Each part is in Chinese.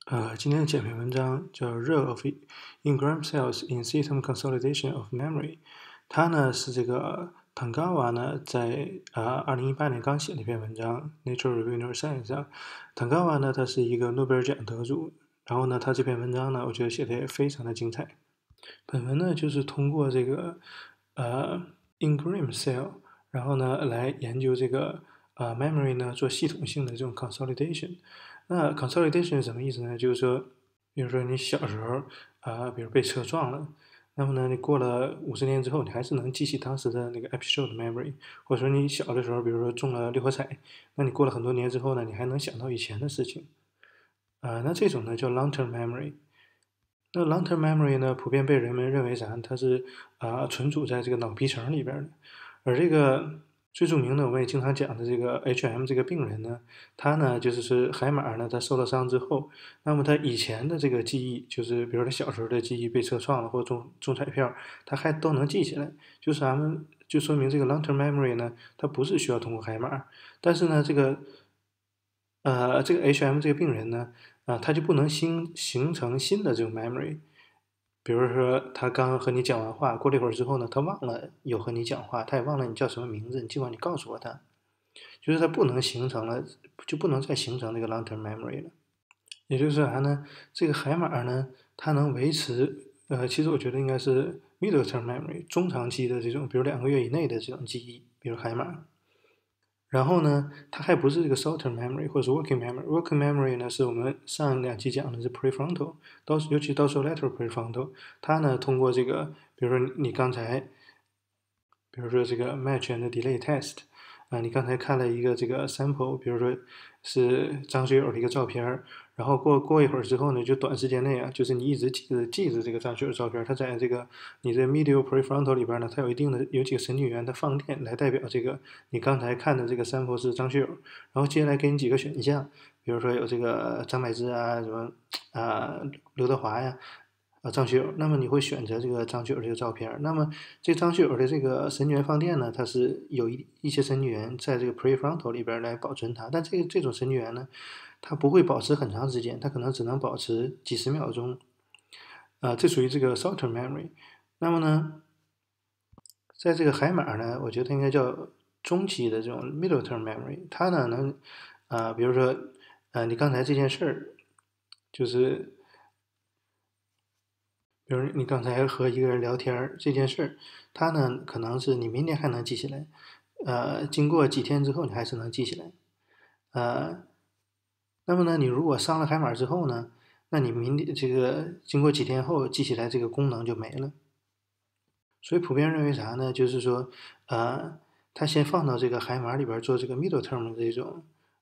今天讲篇文章叫《Role of Ingram Cells in System Consolidation of Memory》，它呢是这个坦高瓦呢在2018年刚写的一篇文章《Nature Review Neuroscience》上。坦高瓦呢他是一个诺贝尔奖得主，然后呢他这篇文章呢我觉得写的也非常的精彩。本文呢就是通过这个Ingram Cell，然后呢来研究这个memory 呢做系统性的这种 consolidation。那 consolidation 是什么意思呢？就是说，比如说你小时候比如被车撞了，那么呢，你过了50年之后，你还是能记起当时的那个 episode memory，或者说你小的时候，比如说中了六合彩，那你过了很多年之后呢，你还能想到以前的事情。那这种呢叫 long-term memory。那 long-term memory 呢，普遍被人们认为啥？它是存储在这个脑皮层里边的，而这个最著名的，我们也经常讲的这个 HM 这个病人呢，他呢就是海马呢，他受了伤之后，那么他以前的这个记忆，就是比如他小时候的记忆被车撞了或中彩票，他还都能记起来，就是咱们就说明这个 long-term memory 呢，它不是需要通过海马，但是呢，这个 HM 这个病人呢，他就不能形成新的这种 memory。比如说，他刚和你讲完话，过了一会儿之后呢，他忘了有和你讲话，他也忘了你叫什么名字，尽管你告诉过他，就是他不能形成了，就不能再形成这个 long-term memory 了。也就是啥呢？这个海马呢，它能维持，其实我觉得应该是 middle term memory 中长期的这种，比如2个月以内的这种记忆，比如海马。然后呢，它还不是这个 short-term memory 或者是 working memory。working memory 呢，是我们上2期讲的是 prefrontal，尤其 dorsolateral prefrontal，它呢通过这个，比如说你刚才，比如说这个 match and delay test，你刚才看了一个这个 sample，比如说是张学友的一个照片，然后过一会儿之后呢，就短时间内就是你一直记着这个张学友照片，它在这个你的 medial prefrontal 里边呢，它有几个神经元的放电来代表这个你刚才看的这个 sample 是张学友，然后接下来给你几个选项，比如说有这个张柏芝什么刘德华呀。张学友，那么你会选择这个张学友这个照片。那么这张学友的这个神经元放电呢，它是有一些神经元在这个 prefrontal 里边来保存它，但这种神经元呢，它不会保持很长时间，它可能只能保持几十秒钟。这属于这个 short-term memory。那么呢，在这个海马呢，我觉得应该叫中期的这种 middle term memory，它呢能比如说你刚才这件事儿，就是比如你刚才和一个人聊天这件事儿，他呢可能是你明天还能记起来，经过几天之后你还是能记起来，呃，那么呢你如果上了海马之后呢，那你明天这个经过几天后记起来这个功能就没了。所以普遍认为啥呢？就是说，他先放到这个海马里边做这个 middle term 的这种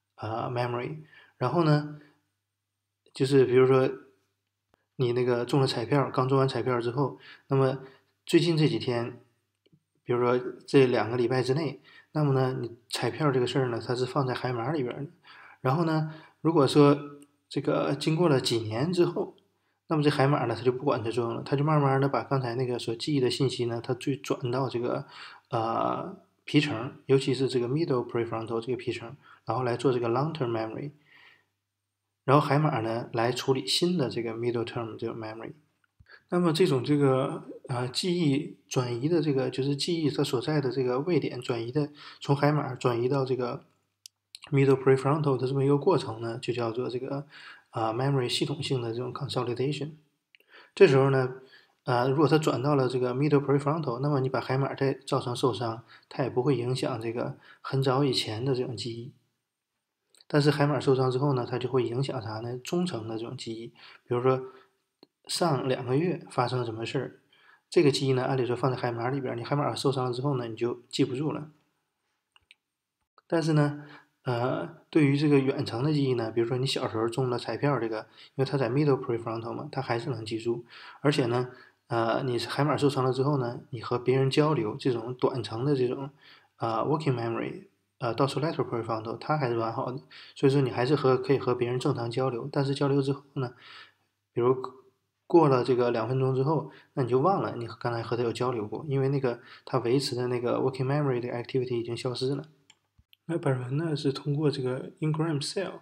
memory，然后呢，就是比如说你那个中了彩票，刚中完彩票之后，那么最近这几天，比如说这2个礼拜之内，那么呢，你彩票这个事儿呢，它是放在海马里边的。然后呢，如果说这个经过了几年之后，那么这海马呢，它就不管它作用了，它就慢慢的把刚才那个所记忆的信息呢，它转到这个皮层，尤其是这个 middle prefrontal 这个皮层，然后来做这个 long-term memory。然后海马呢来处理新的这个 middle term 这个 memory。那么这个记忆转移的这个就是记忆它所在的这个位点转移的从海马转移到这个 middle prefrontal 的这么一个过程呢，就叫做这个memory 系统性的这种 consolidation。这时候呢，如果它转到了这个 middle prefrontal，那么你把海马再造成受伤，它也不会影响这个很早以前的这种记忆。但是海马受伤之后呢，它就会影响啥呢？中层的这种记忆，比如说上2个月发生了什么事儿，这个记忆呢，按理说放在海马里边，你海马受伤了之后呢，你就记不住了。但是呢，对于这个远程的记忆呢，比如说你小时候中了彩票这个，因为它在 middle prefrontal 嘛，它还是能记住。而且呢，你海马受伤了之后呢，你和别人交流这种短程的这种working memory，dorsolateral prefrontal 它还是完好的。所以说你还是可以和别人正常交流，但是交流之后呢，比如过了这个2分钟之后，那你就忘了你刚才和他有交流过，因为那个他维持的那个 working memory 的 activity 已经消失了。那本文呢是通过这个 Ingram Cell，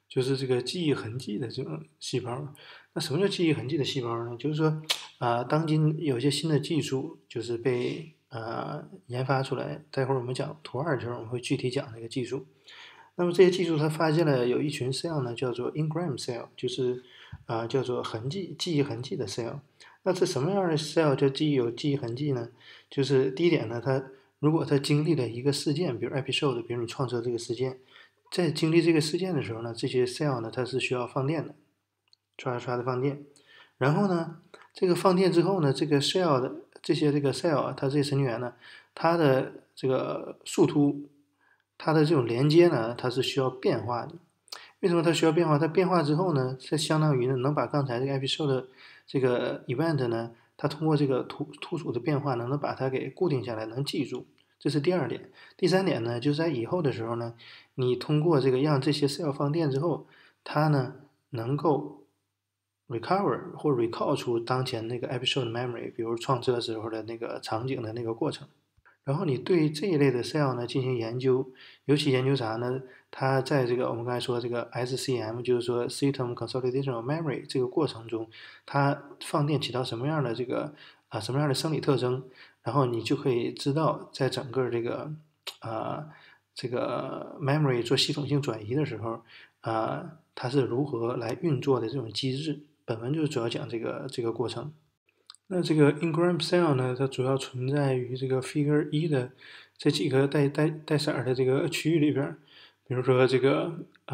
就是这个记忆痕迹的这种细胞。那什么叫记忆痕迹的细胞呢？就是说，当今有些新的技术就是被研发出来，待会儿我们讲图二的时候，我们会具体讲这个技术。那么这些技术它发现了有一群 cell 呢，叫做 engram cell，就是叫做记忆痕迹的 cell。那这什么样的 cell 叫有记忆痕迹呢？就是第一点呢，如果它经历了一个事件，比如 episode，比如你创车这个事件，在经历这个事件的时候呢，这些 cell 呢它是需要放电的，刷的放电。然后呢，这个放电之后呢，这个 cell 的这个 cell 啊，它这些神经元呢，它的这个树突，它的这种连接呢，它是需要变化的。为什么它需要变化？它变化之后呢，它相当于呢能把刚才这个 episode 的这个 event 呢，它通过这个突触的变化呢，能把它给固定下来，能记住。这是第二点。第三点呢，就是在以后的时候呢，你通过这个让这些 cell 放电之后，它呢能够 recover 或 recall 出当前那个 episode memory，比如创车时候的那个场景的那个过程。然后你对这一类的 cell 呢进行研究，尤其研究啥呢？它在这个我们刚才说这个 SCM，就是说 System Consolidation of Memory 这个过程中，它放电起到什么样的什么样的生理特征，然后你就可以知道在整个这个 memory 做系统性转移的时候，它是如何来运作的这种机制。本文就主要讲这个过程。那这个 engram cell 呢，它主要存在于这个 Figure 1的这几个带色的这个区域里边，比如说这个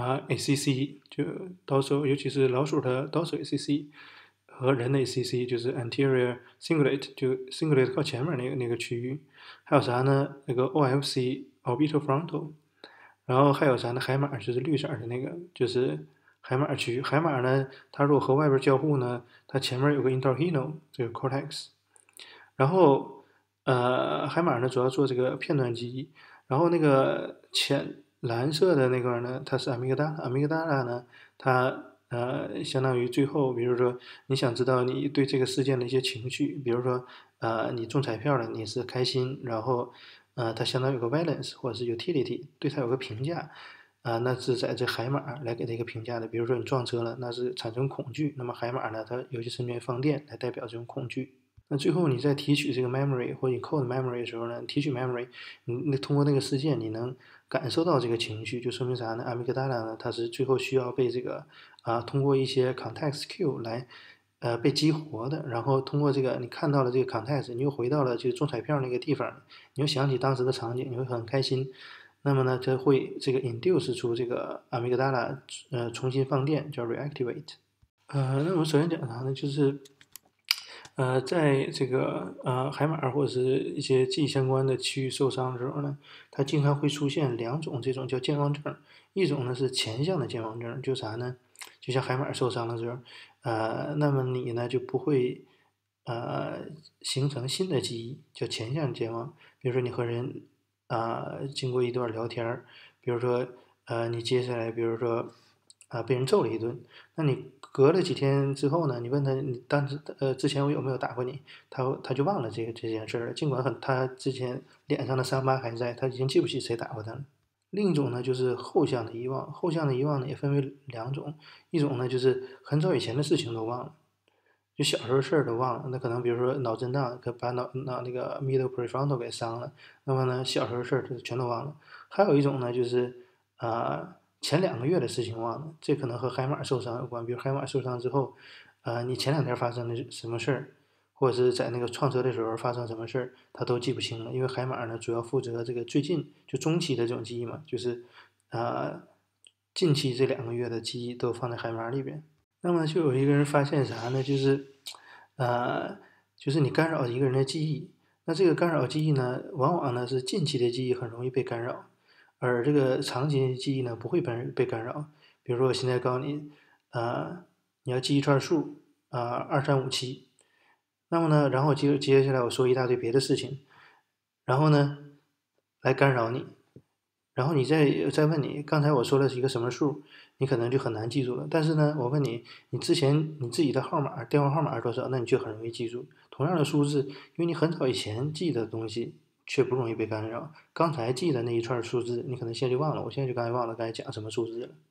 ACC 就 dorsal，尤其是老鼠的 dorsal ACC 和人的 ACC，就是 anterior cingulate，就 cingulate 靠前面那个区域，还有啥呢？那个 OFC orbital frontal，然后还有啥呢？海马就是绿色的那个，就是海马区。海马呢，它如果和外边交互呢，它前面有个 entorhinal 这个 cortex，然后海马呢主要做这个片段记忆，然后那个浅蓝色的那个呢，它是 amygdala，amygdala 呢，它相当于最后，比如说你想知道你对这个事件的一些情绪，比如说你中彩票了，你是开心，然后它相当于有个 valence 或者是 utility，对它有个评价。那是在这海马来给它一个评价的。比如说你撞车了，那是产生恐惧，那么海马呢，它有些神经元放电来代表这种恐惧。那最后你在提取这个 memory 或者 encode memory 的时候呢，提取 memory，你通过那个事件，你能感受到这个情绪，就说明啥呢？amygdala 呢，它是最后需要被这个通过一些 context cue 来被激活的，然后通过这个你看到了这个 context，你又回到了这个中彩票那个地方，你又想起当时的场景，你会很开心。那么呢，它会这个 induce 出这个 amygdala 重新放电，叫 reactivate。那我们首先讲啥呢？就是在这个海马或者是一些记忆相关的区域受伤的时候呢，它经常会出现两种这种叫健忘症，一种呢是前向的健忘症，就啥呢？就像海马受伤的时候，那么你呢就不会形成新的记忆，叫前向健忘。比如说你和人经过一段聊天儿，比如说你接下来比如说被人揍了一顿，那你隔了几天之后呢，你问他你当时之前我有没有打过你，他就忘了这件事了，尽管他之前脸上的伤疤还在，他已经记不起谁打过他了。另一种呢就是后向的遗忘，后向的遗忘呢也分为两种，一种呢就是很早以前的事情都忘了。就小时候事儿都忘了，那可能比如说脑震荡，可把脑那个 middle prefrontal 给伤了，那么呢小时候事儿全都忘了。还有一种呢就是前2个月的事情忘了，这可能和海马受伤有关。比如海马受伤之后，你前2天发生的什么事儿，或者是在那个创车的时候发生什么事儿，他都记不清了，因为海马呢主要负责这个最近就中期的这种记忆嘛，就是近期这2个月的记忆都放在海马里边。那么就有一个人发现啥呢？呃，就是你干扰一个人的记忆，那这个干扰记忆呢，往往呢是近期的记忆很容易被干扰，而这个长期的记忆呢不会被干扰。比如说我现在告诉你，你要记一串数，2357，那么呢，然后接下来我说一大堆别的事情，然后呢来干扰你，然后你再问你，刚才我说的是一个什么数，你可能就很难记住了。但是呢，我问你，你之前你自己的号码、电话号码是多少，那你就很容易记住。同样的数字，因为你很早以前记的东西却不容易被干扰。刚才记的那一串数字，你可能现在就忘了。我现在就刚才忘了刚才讲什么数字了。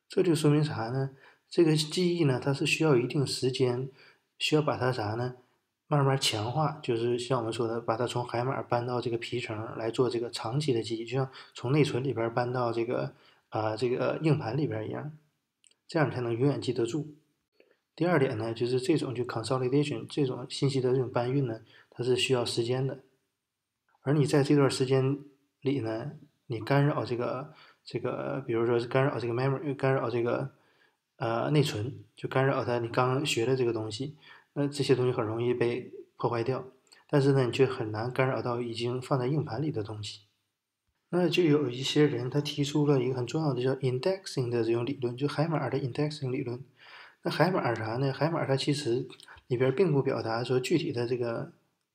这就说明啥呢？这个记忆呢，它是需要一定时间，需要把它啥呢？慢慢强化，就是像我们说的，把它从海马搬到这个皮层来做这个长期的记忆，就像从内存里边搬到这个硬盘里边一样，这样才能永远记得住。第二点呢，就是这种consolidation 这种信息的这种搬运呢，它是需要时间的，而你在这段时间里呢，你干扰比如说是干扰这个 memory，干扰这个内存，就干扰它你刚学的这个东西，那这些东西很容易被破坏掉，但是呢，你却很难干扰到已经放在硬盘里的东西。那就有一些人他提出了一个很重要的叫 indexing 的这种理论，就海马的 indexing 理论。那海马啥呢？海马它其实里边并不表达说具体的这个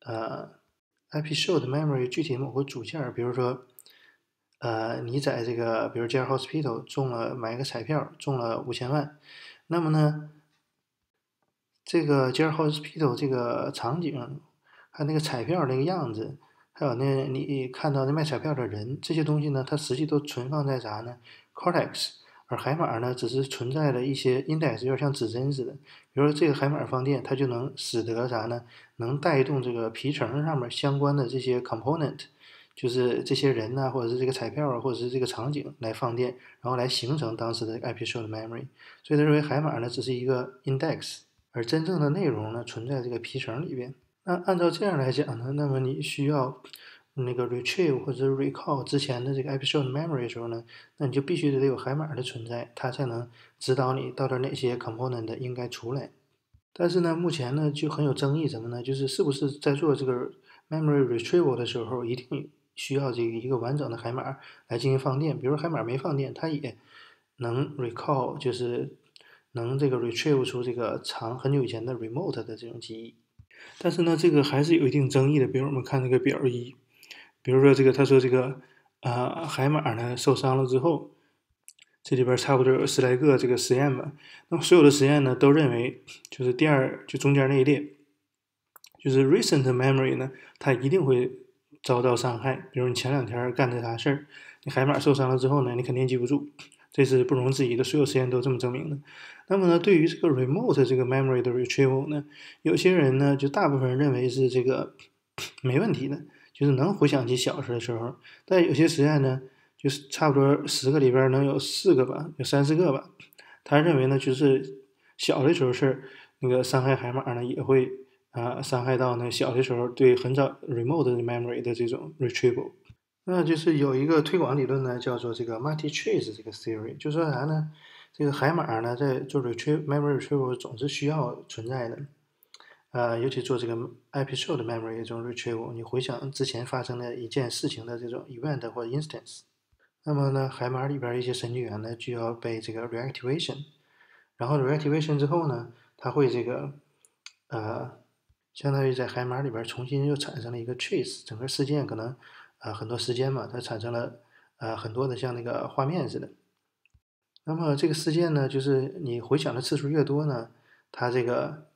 episode memory 具体某个组件，比如说你在这个比如 General Hospital 买个彩票中了5000万，那么呢这个 General Hospital 这个场景，还有那个彩票那个样子，还有那你看到那卖彩票的人，这些东西呢，它实际都存放在啥呢 Cortex，而海马呢只是存在了一些 index，有点像指针似的。比如说这个海马放电，它就能使得啥呢？能带动这个皮层上面相关的这些 component，就是这些人呐、或者是这个彩票啊，或者是这个场景来放电，然后来形成当时的 episode memory。所以他认为海马呢只是一个 index，而真正的内容呢存在这个皮层里边。那按照这样来讲呢，那么你需要那个 retrieve 或者 recall 之前的这个 episode memory 的时候呢，那你就必须得有海马的存在，它才能指导你到底哪些 component 应该出来。但是呢，目前呢就很有争议，什么呢？就是是不是在做这个 memory retrieval 的时候，一定需要这个一个完整的海马来进行放电？比如海马没放电，它也能 recall，就是能这个 retrieve 出这个很久以前的 remote 的这种记忆。但是呢，这个还是有一定争议的。比如我们看这个表一，比如说这个他说这个海马呢受伤了之后，这里边差不多有10来个这个实验吧。那么所有的实验呢都认为，就是就中间那一列，就是 recent memory 呢，它一定会遭到伤害。比如你前2天干的啥事儿，你海马受伤了之后呢，你肯定记不住，这是不容置疑的，所有实验都这么证明的。那么呢，对于这个 remote 这个 memory 的 retrieval 呢，有些人呢，就大部分人认为是这个没问题的，就是能回想起小时的时候。但有些实验呢，就是差不多10个里边能有4个吧，有3、4个吧，他认为呢，就是小的时候是那个伤害海马呢，也会伤害到那小的时候对很早 remote memory 的这种 retrieval。那就是有一个推广理论呢，叫做这个 multi-trace 这个 theory，就说啥呢？这个海马呢，在做 memory retrieval 总是需要存在的，尤其做这个 episode memory 这种 retrieval，你回想之前发生的一件事情的这种 event 或 instance，那么呢，海马里边一些神经元呢就要被这个 reactivation，然后 reactivation 之后呢，它会这个相当于在海马里边重新又产生了一个 trace，整个事件可能很多时间嘛，它产生了很多的像那个画面似的。那么这个事件呢，就是你回想的次数越多呢，它这个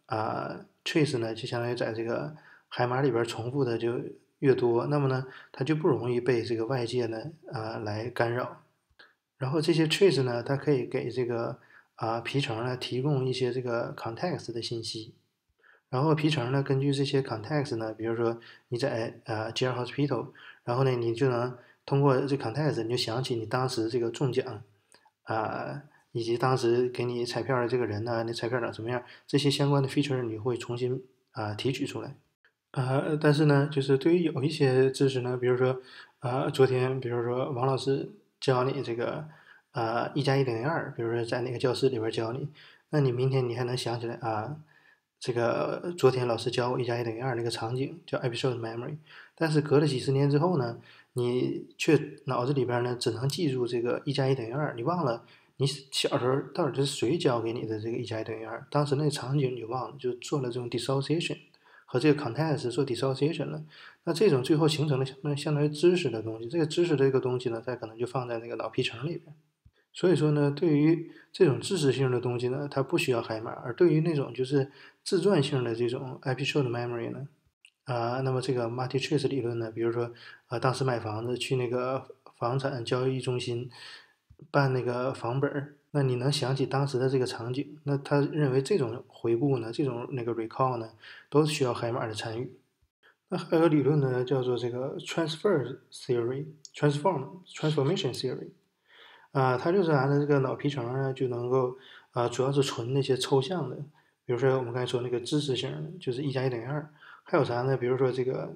trace 呢就相当于在这个海马里边重复的就越多，那么呢它就不容易被这个外界呢来干扰。然后这些 trace 呢，它可以给这个皮层呢提供一些这个 context 的信息。然后皮层呢，根据这些 context 呢，比如说你在General Hospital，然后呢，你就能通过这 context，你就想起你当时这个中奖以及当时给你彩票的这个人呢，那彩票长什么样，这些相关的 feature 你会重新提取出来。但是呢，就是对于有一些知识呢，比如说昨天比如说王老师教你这个1+1等于2，比如说在哪个教室里边教你，那你明天你还能想起来这个昨天老师教我1+1等于2那个场景叫 episode memory，但是隔了几十年之后呢，你却脑子里边呢只能记住这个1+1等于2，你忘了你小时候到底是谁教给你的这个1+1等于2，当时那个场景你就忘了，就做了这种 dissociation 和这个 context 做 dissociation 了。那这种最后形成了相当于知识的东西，这个知识这个东西呢，它可能就放在那个脑皮层里边。所以说呢，对于这种知识性的东西呢，它不需要海马；而对于那种就是自传性的这种 episode memory 呢，那么这个 multi-trace 理论呢，比如说当时买房子去那个房产交易中心办那个房本儿， 那你能想起当时的这个场景，那他认为这种回顾呢，这种那个 recall 呢，都需要海马的参与。那还有个理论呢，叫做这个 transformation theory。它就是啥呢？这个脑皮层呢就能够主要是存那些抽象的，比如说我们刚才说那个知识型的，就是1+1等于2，还有啥呢？比如说这个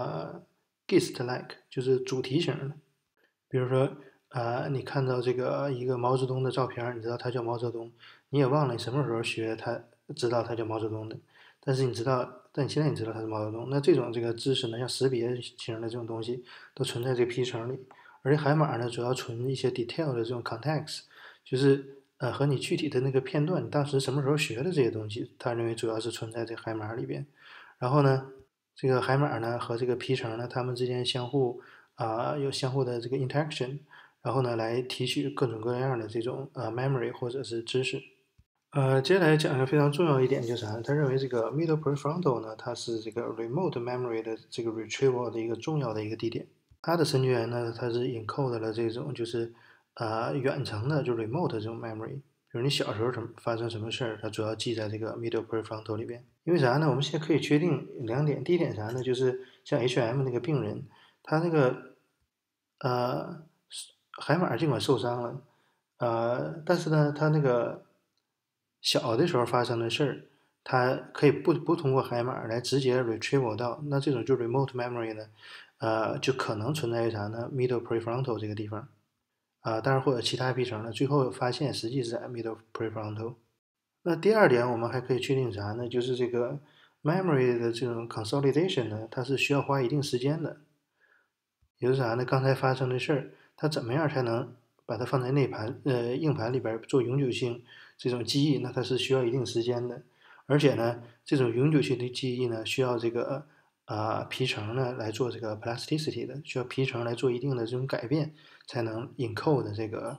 gist-like，就是主题型的，比如说你看到这个一个毛泽东的照片，你知道他叫毛泽东，你也忘了你什么时候学他知道他叫毛泽东的，但是你知道，但现在你知道他是毛泽东，那这种这个知识呢，像识别型的这种东西，都存在这个皮层里。而且海马呢，主要存一些 detail 的这种 context，就是和你具体的那个片段，你当时什么时候学的这些东西，他认为主要是存在这个海马里边。然后呢，这个海马呢和这个皮层呢，它们之间相互有相互的这个 interaction，然后呢来提取各种各样的这种memory 或者是知识。接下来讲一个非常重要一点就是啥呢？他认为这个 middle prefrontal 呢，它是这个 remote memory 的这个 retrieval 的一个重要的一个地点。它的神经元呢，它是 encode 了这种就是远程的就 remote 这种 memory，比如你小时候发生什么事儿，它主要记在这个 middle prefrontal 里边。因为啥呢？我们现在可以确定两点，第一点啥呢？就是像 HM 那个病人，他那个呃海马尽管受伤了，但是呢，他那个小的时候发生的事儿，它可以不通过海马来直接 retrieval 到，那这种就 remote memory 呢，就可能存在于啥呢？middle prefrontal 这个地方当然或者其他皮层呢，最后发现实际是在 middle prefrontal。那第二点，我们还可以确定啥呢？就是这个 memory 的这种 consolidation 呢，它是需要花一定时间的。也就是啥呢？刚才发生的事儿，它怎么样才能把它放在硬盘里边做永久性这种记忆？那它是需要一定时间的。而且呢，这种永久性的记忆呢，需要这个皮层呢来做这个 plasticity 的，需要皮层来做一定的这种改变，才能 encode 这个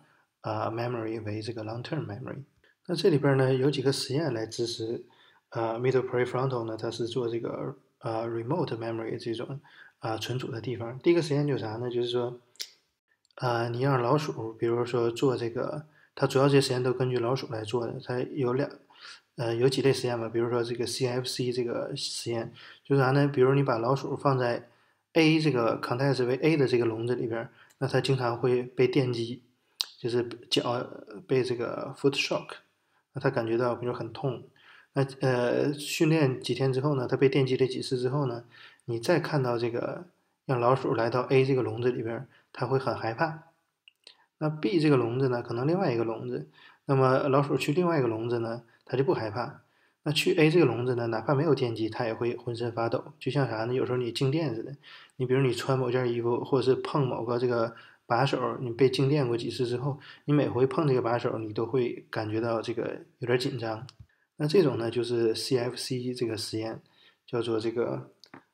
memory 为这个 long-term memory。那这里边呢有几个实验来支持middle prefrontal 呢，它是做这个remote memory 这种存储的地方。第一个实验就是啥呢？就是说你让老鼠，比如说做这个，它主要这些实验都根据老鼠来做的。它有几类实验吧，比如说这个 CFC 这个实验，就是啥呢？比如你把老鼠放在 A 这个 context 为 A 的这个笼子里边，那它经常会被电击，就是脚被这个 foot shock，那它感觉到比如很痛。那训练几天之后呢，它被电击了几次之后呢，你再看到这个让老鼠来到 A 这个笼子里边，它会很害怕。那 B 这个笼子呢，可能另外一个笼子，那么老鼠去另外一个笼子呢，它就不害怕。那去 A 这个笼子呢，哪怕没有电击，它也会浑身发抖，就像啥呢？有时候你静电似的。你比如你穿某件衣服，或者是碰某个这个把手，你被静电过几次之后，你每回碰这个把手，你都会感觉到这个有点紧张。那这种呢，就是 CFC 这个实验，叫做这个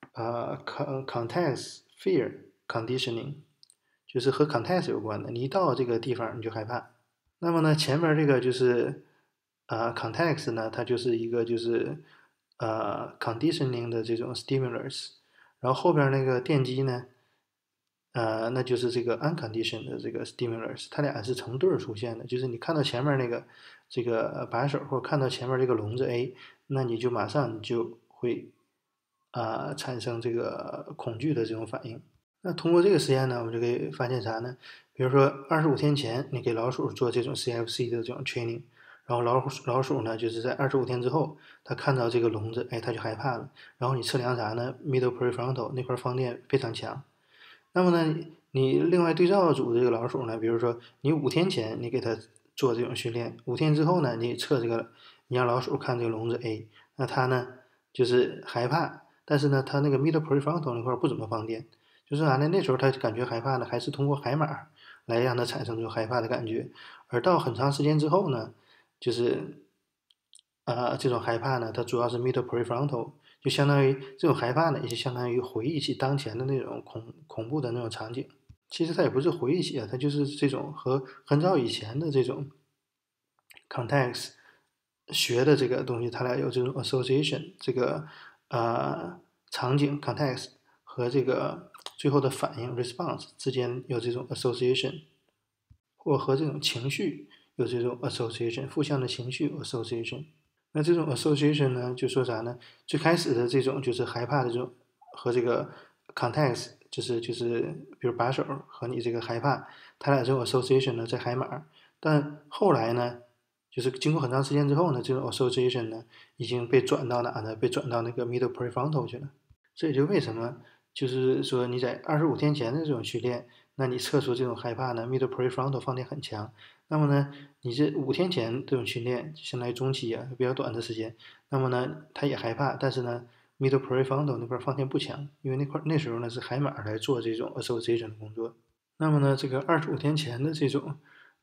context fear conditioning，就是和 context 有关的。你一到这个地方你就害怕。那么呢，前面这个就是context 呢，它就是一个就是conditioning 的这种 stimulus，然后后边那个电机呢，那就是这个 unconditioned 的这个 stimulus，它俩是成对儿出现的。就是你看到前面那个这个把手，或者看到前面这个笼子 A，那你就马上你就会产生这个恐惧的这种反应。那通过这个实验呢，我们就可以发现啥呢？比如说25天前，你给老鼠做这种 CFC 的这种 training，然后老鼠呢，就是在25天之后，它看到这个笼子，哎，它就害怕了。然后你测量啥呢？middle prefrontal 那块放电非常强。那么呢，你另外对照组的这个老鼠呢，比如说你5天前你给它做这种训练，5天之后呢，你测这个，你让老鼠看这个笼子 A，那它呢就是害怕，但是呢，它那个 middle prefrontal 那块不怎么放电，就是啥呢？那时候它感觉害怕呢，还是通过海马来让它产生这种害怕的感觉，而到很长时间之后呢，就是这种害怕呢，它主要是 middle prefrontal，就相当于这种害怕呢，也就相当于回忆起当前的那种恐怖的那种场景。其实它也不是回忆起啊，它就是这种和很早以前的这种 context 学的这个东西，它俩有这种 association，这个场景 context 和这个最后的反应 response 之间有这种 association，或和这种情绪有这种 association 负向的情绪 association。那这种 association 呢，就说啥呢？最开始的这种就是害怕的这种和这个 context，就是比如把手和你这个害怕，它俩这种 association 呢在海马，但后来呢，就是经过很长时间之后呢，这种 association 呢已经被转到哪呢？被转到那个 middle prefrontal 去了。这也就为什么就是说你在25天前的这种训练，那你测出这种害怕呢，middle prefrontal 放电很强。那么呢，你这5天前这种训练，相当于中期啊，比较短的时间，那么呢，他也害怕，但是呢，middle prefrontal 那块放电不强，因为那时候呢是海马来做这种 association 的工作。那么呢，这个25天前的这种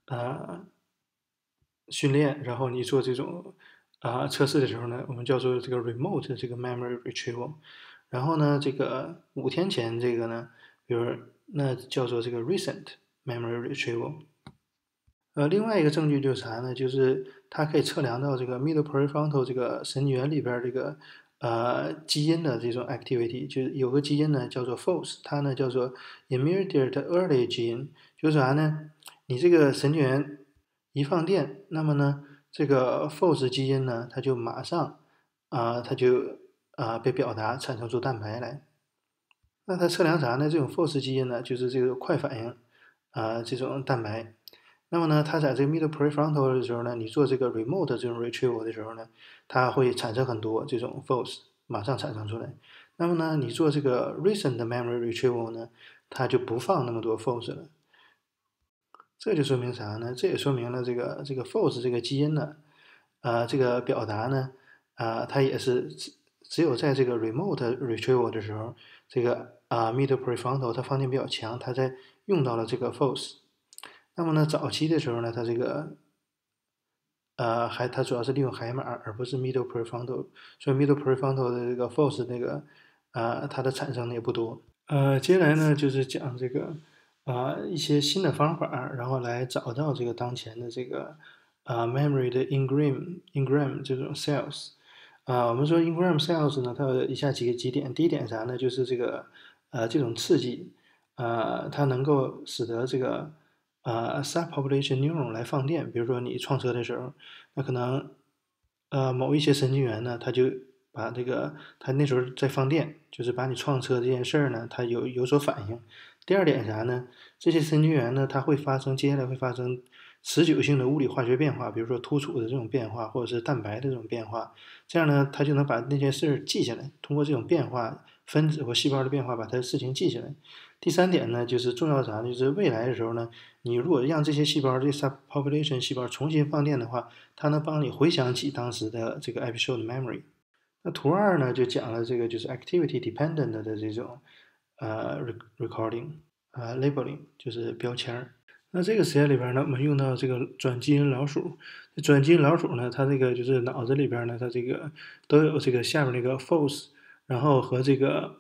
训练，然后你做这种测试的时候呢，我们叫做这个 remote 这个 memory retrieval。然后呢，这个5天前这个呢，比如那叫做这个 recent memory retrieval。另外一个证据就是啥呢？就是它可以测量到这个 middle prefrontal 这个神经元里边这个基因的这种 activity，就是有个基因呢叫做 FOS，它呢叫做 immediate early 基因，就是啥呢？你这个神经元一放电，那么呢这个 FOS 基因呢它就马上它就被表达产生出蛋白来。那它测量啥呢？这种 FOS 基因呢就是这个快反应这种蛋白。那么呢，它在这个 middle prefrontal 的时候呢，你做这个 remote 这种 retrieval 的时候呢，它会产生很多这种 FOS，马上产生出来。那么呢，你做这个 recent memory retrieval 呢，它就不放那么多 FOS 了。这就说明啥呢？这也说明了这个 FOS 这个基因呢，这个表达呢，它也是只有在这个 remote retrieval 的时候，这个middle prefrontal 它放电比较强，它才用到了这个 FOS。那么呢，早期的时候呢，它这个它主要是利用海马，而不是 middle prefrontal，所以 middle prefrontal 的这个 FOS 那个它的产生的也不多。接下来呢就是讲这个一些新的方法，然后来找到这个当前的这个memory 的 engram 这种 cells。我们说 engram cells 呢，它有以下几点。第一点啥呢？就是这个这种刺激它能够使得这个subpopulation neuron 来放电。比如说你撞车的时候，那可能某一些神经元呢，它就把这个它那时候在放电，就是把你撞车这件事儿呢，它有所反应。第二点啥呢？这些神经元呢，它会接下来会发生持久性的物理化学变化，比如说突触的这种变化，或者是蛋白的这种变化。这样呢，它就能把那件事记下来，通过这种变化，分子或细胞的变化，把它的事情记下来。第三点呢，就是重要啥呢？就是未来的时候呢，你如果让这些细胞，这 subpopulation 细胞重新放电的话，它能帮你回想起当时的这个 episode memory。那图2呢，就讲了这个就是 activity dependent 的这种recording labeling， 就是标签儿。那这个实验里边呢，我们用到这个转基因老鼠。转基因老鼠呢，它这个就是脑子里边呢，它这个都有这个下面那个 FOS，然后和这个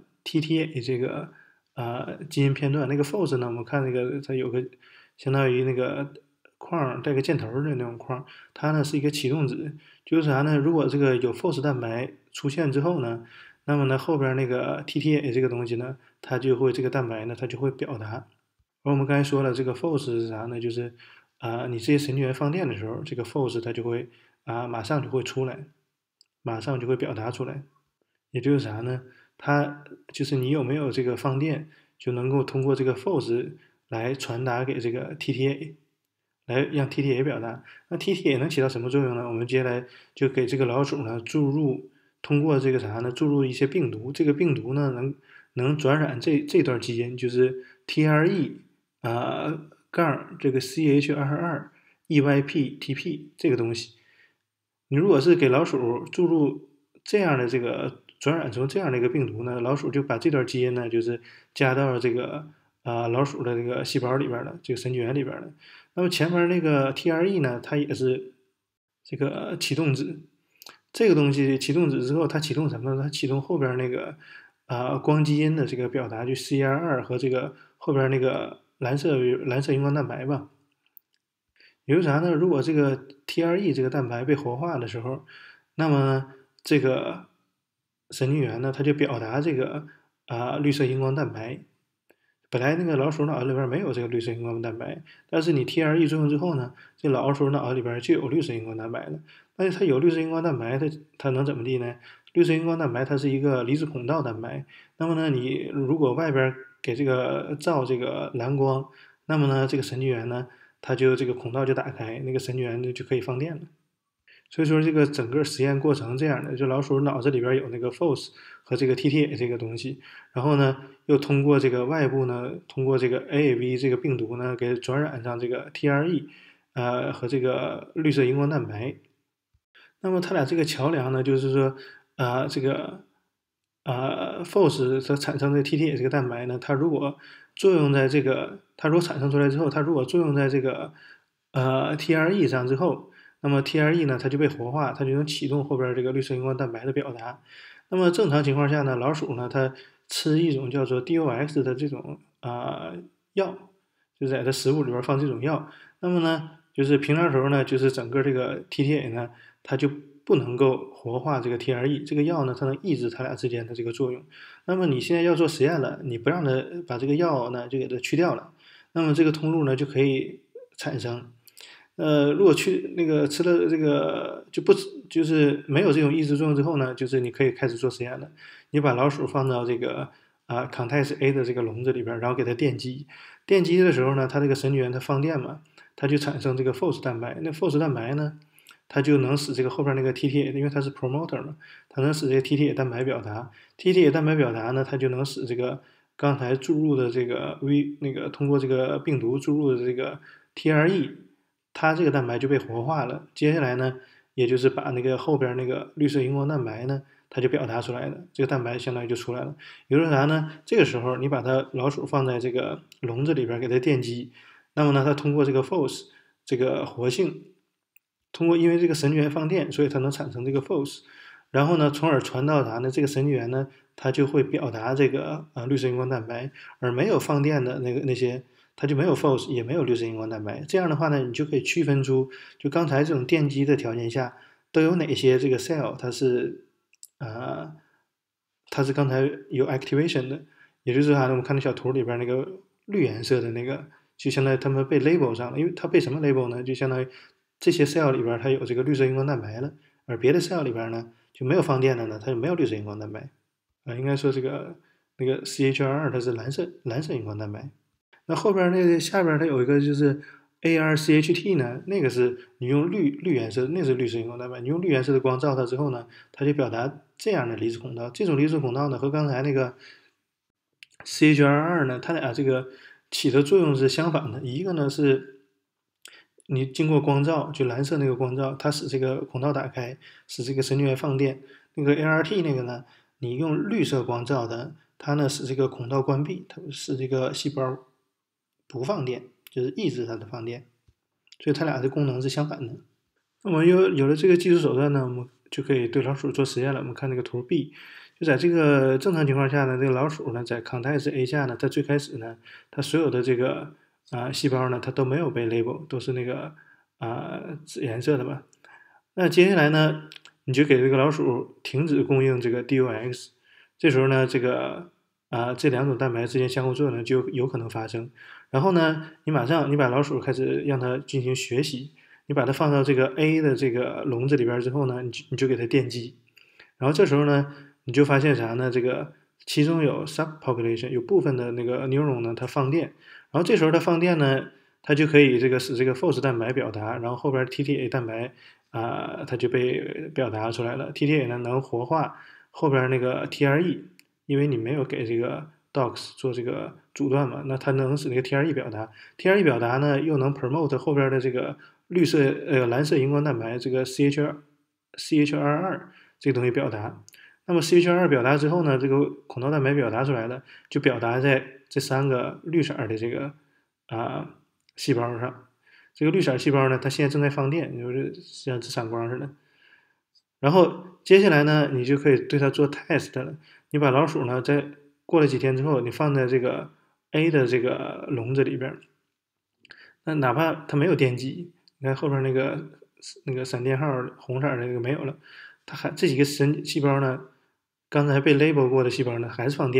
TTA 这个基因片段。那个 FOS 呢，我们看那个它有个相当于那个框带个箭头的那种框，它呢是一个启动子，就是啥呢？如果这个有 FOS 蛋白出现之后呢，那么呢后边那个 TTA 这个东西呢，它就会这个蛋白呢，它就会表达。而我们刚才说了，这个 FOS 是啥呢？就是你这些神经元放电的时候，这个 FOS 它就会马上就会出来，马上就会表达出来。也就是啥呢？它就是你有没有这个放电，就能够通过这个 FOS 来传达给这个 TTA，来让 TTA 表达。那 TTA 能起到什么作用呢？我们接下来就给这个老鼠呢通过这个啥呢？注入一些病毒。这个病毒呢能转染这段基因，就是 TRE 杠这个 CH22EYPTP 这个东西。你如果是给老鼠注入这样的这个转染成这样的一个病毒呢，老鼠就把这段基因呢，就是加到这个老鼠的这个细胞里边了，这个神经元里边了。那么前面那个 TRE 呢，它也是这个启动子。这个东西启动子之后，它启动什么呢？它启动后边那个光基因的这个表达，就 CR2和这个后边那个蓝色荧光蛋白吧。也就是啥呢？如果这个 TRE 这个蛋白被活化的时候，那么这个神经元呢，它就表达这个绿色荧光蛋白， 本来那个老鼠脑子里边没有这个绿色荧光蛋白，但是你 TRE 作用之后呢，这老鼠脑子里边就有绿色荧光蛋白了。但是它有绿色荧光蛋白，它能怎么地呢？绿色荧光蛋白它是一个离子孔道蛋白，那么呢，你如果外边给这个照这个蓝光，那么呢，这个神经元呢，它就这个孔道就打开，那个神经元就可以放电了。所以说这个整个实验过程这样的，就老鼠脑子里边有那个 FOS 和这个 TTA 这个东西，然后呢又通过这个外部呢，通过这个 AAV 这个病毒呢给转染上这个 TRE，和这个绿色荧光蛋白。那么它俩这个桥梁呢，就是说这个FOS 它产生的 TTA 这个蛋白呢，它如果作用在这个，它如果产生出来之后，它如果作用在这个TRE 上之后，那么 TRE 呢，它就被活化，它就能启动后边这个绿色荧光蛋白的表达。那么正常情况下呢，老鼠呢，它吃一种叫做 DOX 的这种药，就在它食物里边放这种药。那么呢，就是平常时候呢，就是整个这个 TTA 呢，它就不能够活化这个 TRE，这个药呢，它能抑制它俩之间的这个作用。那么你现在要做实验了，你不让它把这个药呢就给它去掉了，那么这个通路呢就可以产生。如果去那个吃了这个就不就是没有这种抑制作用之后呢，就是你可以开始做实验了。你把老鼠放到这个Context A 的这个笼子里边，然后给它电击。电击的时候呢，它这个神经元它放电嘛，它就产生这个 FOS 蛋白。那 FOS 蛋白呢，它就能使这个后边那个 TTA，因为它是 promoter 嘛，它能使这个 TTA 蛋白表达。TTA 蛋白表达呢，它就能使这个刚才注入的这个通过这个病毒注入的这个 TRE。它这个蛋白就被活化了。接下来呢，也就是把那个后边那个绿色荧光蛋白呢，它就表达出来了，这个蛋白相当于就出来了。也就是啥呢？这个时候你把它老鼠放在这个笼子里边给它电击，那么呢，它通过这个 FOS 这个活性，通过因为这个神经元放电，所以它能产生这个 FOS，然后呢，从而传到啥呢？这个神经元呢，它就会表达这个绿色荧光蛋白，而没有放电的那些。它就没有 FOS，也没有绿色荧光蛋白。这样的话呢，你就可以区分出，就刚才这种电击的条件下，都有哪些这个 cell 它是刚才有 activation 的，也就是啥呢？我们看那小图里边那个绿颜色的那个，就相当于它们被 label 上了。因为它被什么 label 呢？就相当于这些 cell 里边它有这个绿色荧光蛋白了，而别的 cell 里边呢就没有放电的呢，它就没有绿色荧光蛋白。应该说这个那个 CHR2 它是蓝色荧光蛋白。那后边那个下边它有一个就是 ARCHT 呢，那个是你用绿颜色，那是绿色荧光蛋白。你用绿颜色的光照它之后呢，它就表达这样的离子孔道。这种离子孔道呢，和刚才那个 CHR2 呢，它俩这个起的作用是相反的。一个呢是你经过光照，就蓝色那个光照，它使这个孔道打开，使这个神经元放电。那个 ART 那个呢，你用绿色光照的，它呢使这个孔道关闭，它使这个细胞不放电，就是抑制它的放电，所以它俩的功能是相反的。那么有了这个技术手段呢，我们就可以对老鼠做实验了。我们看这个图 B，就在这个正常情况下呢，这个老鼠呢在 Context A 下呢，它最开始呢，它所有的这个细胞呢，它都没有被 label，都是那个紫颜色的嘛。那接下来呢，你就给这个老鼠停止供应这个 DOX，这时候呢，这个这两种蛋白之间相互作用呢就有可能发生。然后呢，你把老鼠开始让它进行学习，你把它放到这个 A 的这个笼子里边之后呢，你就给它电击，然后这时候呢，你就发现啥呢？这个其中有 subpopulation 有部分的那个 neuron 呢，它放电，然后这时候它放电呢，它就可以这个使这个 FOS 蛋白表达，然后后边 TTA 蛋白它就被表达出来了。TTA 呢能活化后边那个 TRE，因为你没有给这个 DOX 做这个阻断嘛，那它能使那个 TRE 表达，TRE 表达呢又能 promote 后边的这个蓝色荧光蛋白这个 CHR2这个东西表达。那么 CHR2 表达之后呢，这个孔道蛋白表达出来了，就表达在这三个绿色的这个细胞上。这个绿色细胞呢，它现在正在放电，就是像紫闪光似的。然后接下来呢，你就可以对它做 test 了。你把老鼠呢，在过了几天之后，你放在这个 A 的这个笼子里边，那哪怕它没有电极，你看后边那个闪电号红色的那个没有了，它还这几个细胞呢，刚才被 label 过的细胞呢，还是放电。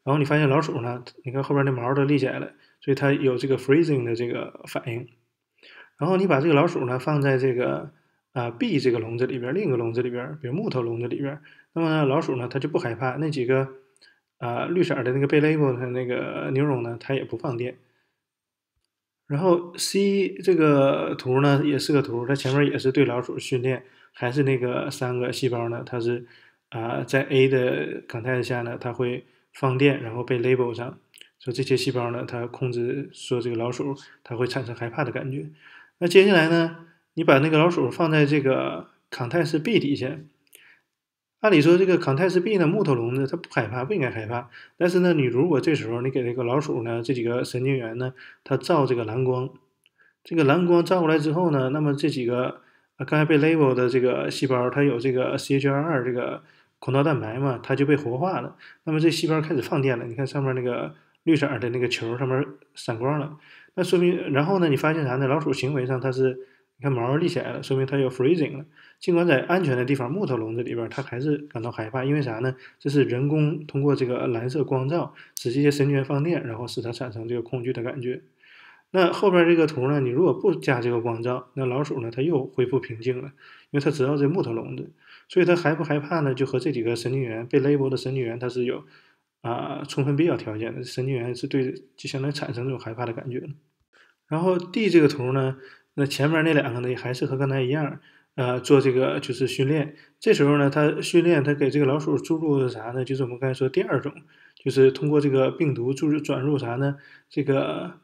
然后你发现老鼠呢，你看后边的毛都立起来了，所以它有这个 freezing 的这个反应。然后你把这个老鼠呢放在这个B 这个笼子里边，另一个笼子里边，比如木头笼子里边，那么呢老鼠呢它就不害怕，那几个绿色的那个被 label 的那个牛绒呢，它也不放电。然后 C 这个图呢也是个图，它前面也是对老鼠训练，还是那个3个细胞呢，它是在 A 的 context 下呢，它会放电，然后被 label 上，说这些细胞呢，它控制说这个老鼠它会产生害怕的感觉。那接下来呢，你把那个老鼠放在这个 context B 底下，按理说这个 context B 呢，木头笼子它不害怕，不应该害怕。但是呢，你如果这时候你给这个老鼠呢，这几个神经元呢，它照这个蓝光，这个蓝光照过来之后呢，那么这几个刚才被 label 的这个细胞，它有这个 CHR2 这个孔道蛋白嘛，它就被活化了。那么这细胞开始放电了，你看上面那个绿色的那个球上面闪光了，那说明，然后呢，你发现啥呢？老鼠行为上它是，你看毛立起来了，说明它有 freezing 了。尽管在安全的地方，木头笼子里边，它还是感到害怕，因为啥呢？这是人工通过这个蓝色光照使这些神经元放电，然后使它产生这个恐惧的感觉。那后边这个图呢，你如果不加这个光照，那老鼠呢，它又恢复平静了，因为它知道这木头笼子，所以它害不害怕呢？就和这几个神经元被 label 的神经元它是有充分必要条件的，神经元是对就相当于产生这种害怕的感觉了。然后 D 这个图呢，那前面那两个呢还是和刚才一样，做这个就是训练。这时候呢，它训练它给这个老鼠注入的啥呢？就是我们刚才说第二种，就是通过这个病毒转入啥呢？这个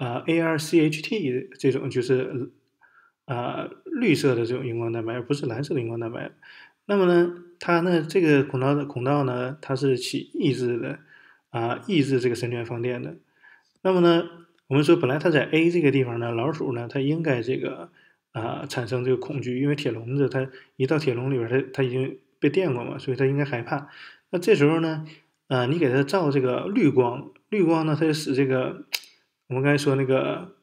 ARCHT 这种就是绿色的这种荧光蛋白，而不是蓝色的荧光蛋白。那么呢，它呢这个孔道呢，它是起抑制的抑制这个神经元放电的。那么呢，我们说本来它在 A 这个地方呢，老鼠呢它应该这个产生这个恐惧，因为铁笼子它一到铁笼里边它已经被电过嘛，所以它应该害怕。那这时候呢，你给它照这个绿光，绿光呢它就使这个我们刚才说那个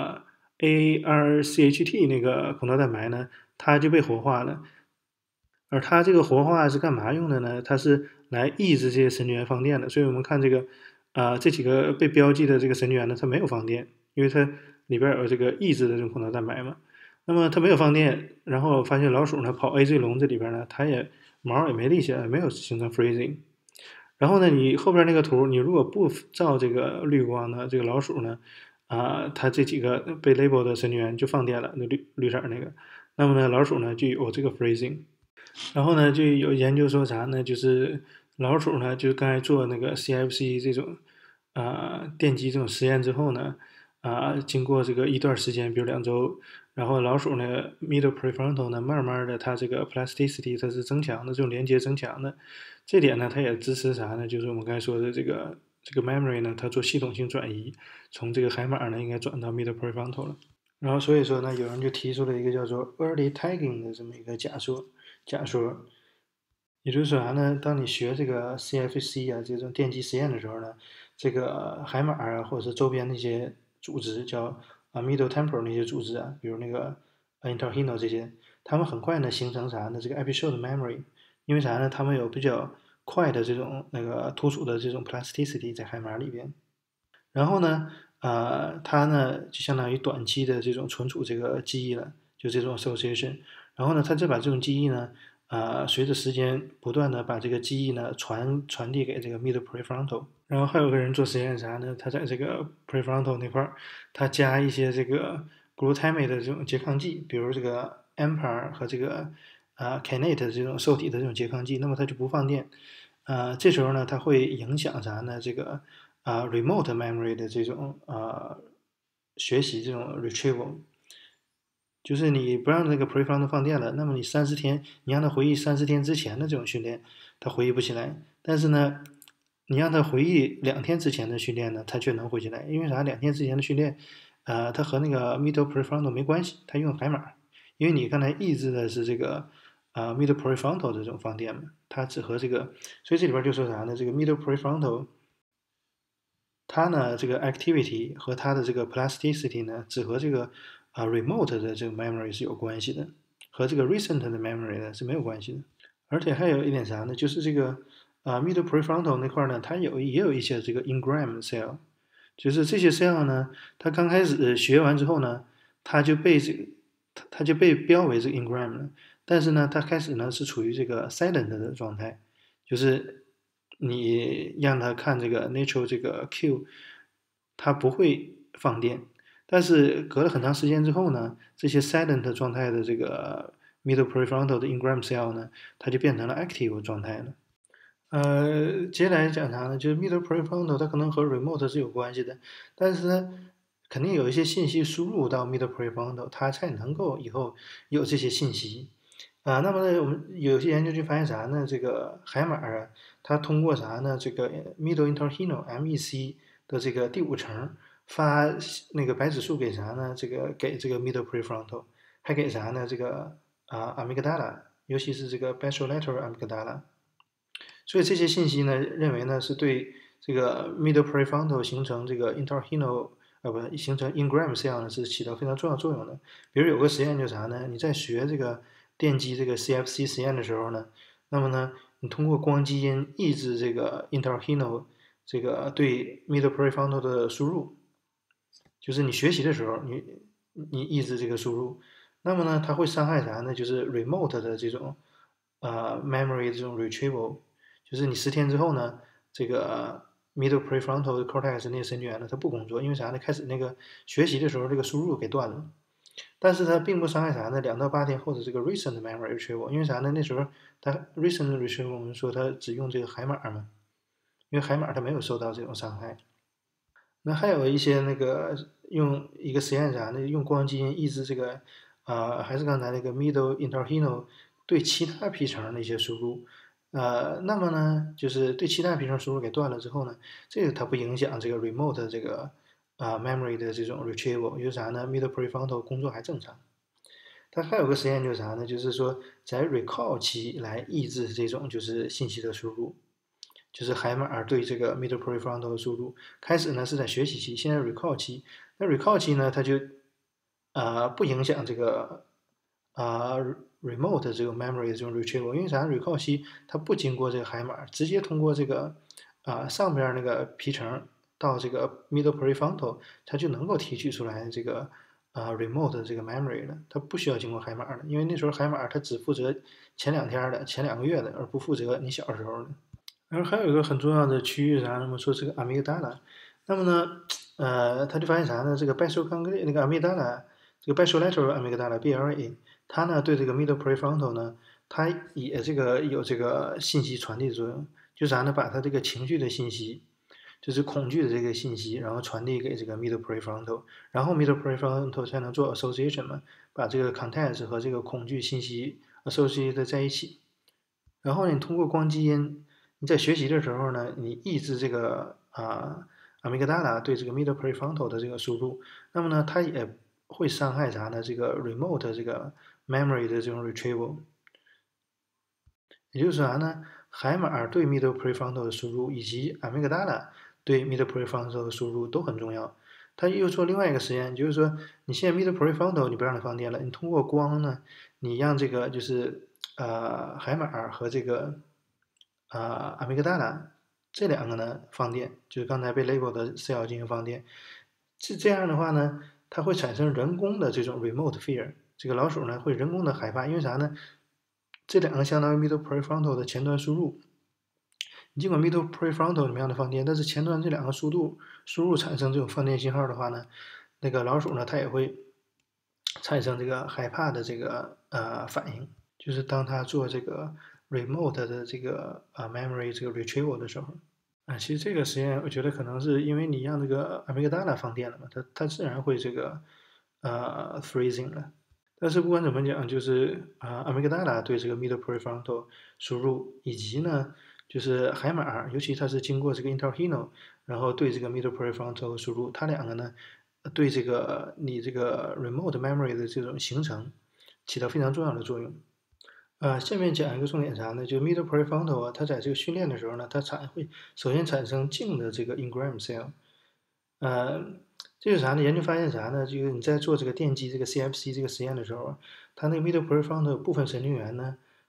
ARCHT 那个孔道蛋白呢，它就被活化了。而它这个活化是干嘛用的呢？它是来抑制这些神经元放电的。所以我们看这个这几个被标记的这个神经元呢，它没有放电，因为它里边有这个抑制的这种孔道蛋白嘛。那么它没有放电，然后发现老鼠呢跑 A 这笼子里边呢，它也毛也没立起来，没有形成 freezing。然后呢，你后边那个图，你如果不照这个绿光呢，这个老鼠呢，它这几个被 label 的神经元就放电了，那绿色那个，那么呢，老鼠呢就有这个 freezing。然后呢，就有研究说啥呢？就是老鼠呢，就刚才做那个 CFC 这种电击这种实验之后呢，经过这个一段时间，比如2周，然后老鼠呢 middle prefrontal 呢，慢慢的它这个 plasticity 它是增强的，这种连接增强的，这点呢，它也支持啥呢？就是我们刚才说的这个 memory 呢，它做系统性转移，从这个海马呢应该转到 middle prefrontal 了。然后所以说呢，有人就提出了一个叫做 early tagging 的这么一个假说，也就是说啥呢？当你学这个 CFC 这种电击实验的时候呢，这个海马或者是周边那些组织叫middle temporal 那些组织比如那个 interhinal 这些，它们很快呢形成啥呢？这个 episode memory，因为啥呢？它们有比较快的这种那个突出的这种 plasticity 在海马里边，然后呢，它呢就相当于短期的这种存储这个记忆了，就这种 association。然后呢，它再把这种记忆呢，随着时间不断的把这个记忆呢传递给这个 middle prefrontal。然后还有个人做实验啥呢？他在这个 prefrontal 那块儿，他加一些这个 glutamate 的这种拮抗剂，比如这个 AMPA 和这个kainate 这种受体的这种拮抗剂，那么它就不放电。这时候呢，它会影响啥呢？这个remote memory 的这种学习这种 retrieval。就是你不让那个 prefrontal 放电了，那么你30天，你让他回忆30天之前的这种训练，他回忆不起来。但是呢，你让他回忆2天之前的训练呢，他却能回起来。因为啥？2天之前的训练，它和那个 middle prefrontal 没关系，它用海马。因为你刚才抑制的是这个middle prefrontal 这种放电嘛，它只和这个，所以这里边就说啥呢？这个 middle prefrontal 它呢这个 activity 和它的这个 plasticity 呢，只和这个remote 的这个 memory 是有关系的，和这个 recent 的 memory 呢是没有关系的。而且还有一点啥呢？就是这个 middle prefrontal 那块呢，它也有一些这个 engram cell，就是这些 cell 呢，它刚开始学完之后呢，它就被这个它就被标为这个 engram 了，但是呢，它开始呢是处于这个 silent 的状态，就是你让它看这个 natural 这个 Q，它不会放电，但是隔了很长时间之后呢，这些 silent 状态的这个 middle prefrontal 的 engram cell 呢，它就变成了 active 状态了。接下来讲啥呢？就是 middle prefrontal 它可能和 remote 是有关系的，但是它肯定有一些信息输入到 middle prefrontal，它才能够以后有这些信息。那么呢，我们有些研究就发现啥呢？这个海马啊，它通过啥呢？这个 middle internal MEC 的这个第五层发那个白指数给啥呢？给这个 middle prefrontal，还给啥呢？这个amygdala，尤其是这个 basolateral amygdala。所以这些信息呢，认为呢是对这个 middle prefrontal 形成这个 internal 不形成 engram cell 呢是起到非常重要作用的。比如有个实验就是啥呢？你在学这个电机这个 CFC 实验的时候呢，那么呢，你通过光基因抑制这个 internal 这个对 middle prefrontal 的输入，就是你学习的时候，你抑制这个输入，那么呢，它会伤害啥呢？就是 remote 的这种memory 这种 retrieval，就是你10天之后呢，这个 middle prefrontal cortex 那些神经元呢，它不工作，因为啥呢？开始那个学习的时候这个输入给断了，但是它并不伤害啥呢？2到8天后的这个 recent memory retrieval，因为啥呢？那时候它 recent retrieval 我们说它只用这个海马嘛，因为海马它没有受到这种伤害。那还有一些那个用一个实验啥呢？用光基因抑制这个还是刚才那个 middle internal 对其他皮层的一些输入，那么呢，就是对其他皮层输入给断了之后呢，这个它不影响这个 remote 这个memory 的这种 retrieval，就是啥呢？middle prefrontal 工作还正常。它还有个实验就是啥呢？就是说在 recall 期来抑制这种就是信息的输入。就是海马对这个 middle prefrontal 的输入，开始呢是在学习期，现在 recall 期。那 recall 期呢，它就不影响这个remote 这个 memory 的这种 retrieval，因为啥？recall 期它不经过这个海马，直接通过这个上边那个皮层到这个 middle prefrontal，它就能够提取出来这个remote 这个 memory 了，它不需要经过海马了，因为那时候海马它只负责前2天的、前2个月的，而不负责你小时候的。然后还有一个很重要的区域啥？那么说这个阿米格达拉，那么呢，他就发现啥呢？这个拜受刚格那个阿米达拉，这个 basolateral amygdala BLA，它呢对这个 middle prefrontal 呢，它也这个有这个信息传递作用，就啥呢？把它这个情绪的信息，就是恐惧的这个信息，然后传递给这个 middle prefrontal，然后 middle prefrontal 才能做 association 嘛，把这个 context 和这个恐惧信息 associate 在一起，然后你通过光基因。你在学习的时候呢，你抑制这个阿米格达拉对这个 middle prefrontal 的这个输入，那么呢，它也会伤害啥呢？这个 remote 这个 memory 的这种 retrieval，也就是啥呢？海马对 middle prefrontal 的输入以及阿米格达拉对 middle prefrontal 的输入都很重要。他又做另外一个实验，就是说你现在 middle prefrontal 你不让它放电了，你通过光呢，你让这个就是海马和这个阿米格达拉这2个呢放电，就是刚才被 label 的 cell 进行放电。这样的话呢，它会产生人工的这种 remote fear，这个老鼠呢会人工的害怕，因为啥呢？这2个相当于 middle prefrontal 的前端输入。你尽管 middle prefrontal 你让它放电，但是前端这2个输入产生这种放电信号的话呢，那个老鼠呢它也会产生这个害怕的这个反应，就是当它做这个 remote 的这个memory 这个 retrieval 的时候，其实这个实验我觉得可能是因为你让这个阿米格达拉放电了嘛，它自然会这个freezing 了。但是不管怎么讲，就是阿米格达拉对这个 middle prefrontal 输入，以及呢就是海马，尤其它是经过这个 internal，然后对这个 middle prefrontal 输入，它2个呢对这个你这个 remote memory 的这种形成起到非常重要的作用。下面讲一个重点啥呢？就 middle prefrontal 啊，它在这个训练的时候呢，它会首先产生静的这个 engram cell。这是啥呢？研究发现啥呢？就是你在做这个电机这个 CFC 这个实验的时候啊，它那个 middle prefrontal 部分神经元呢，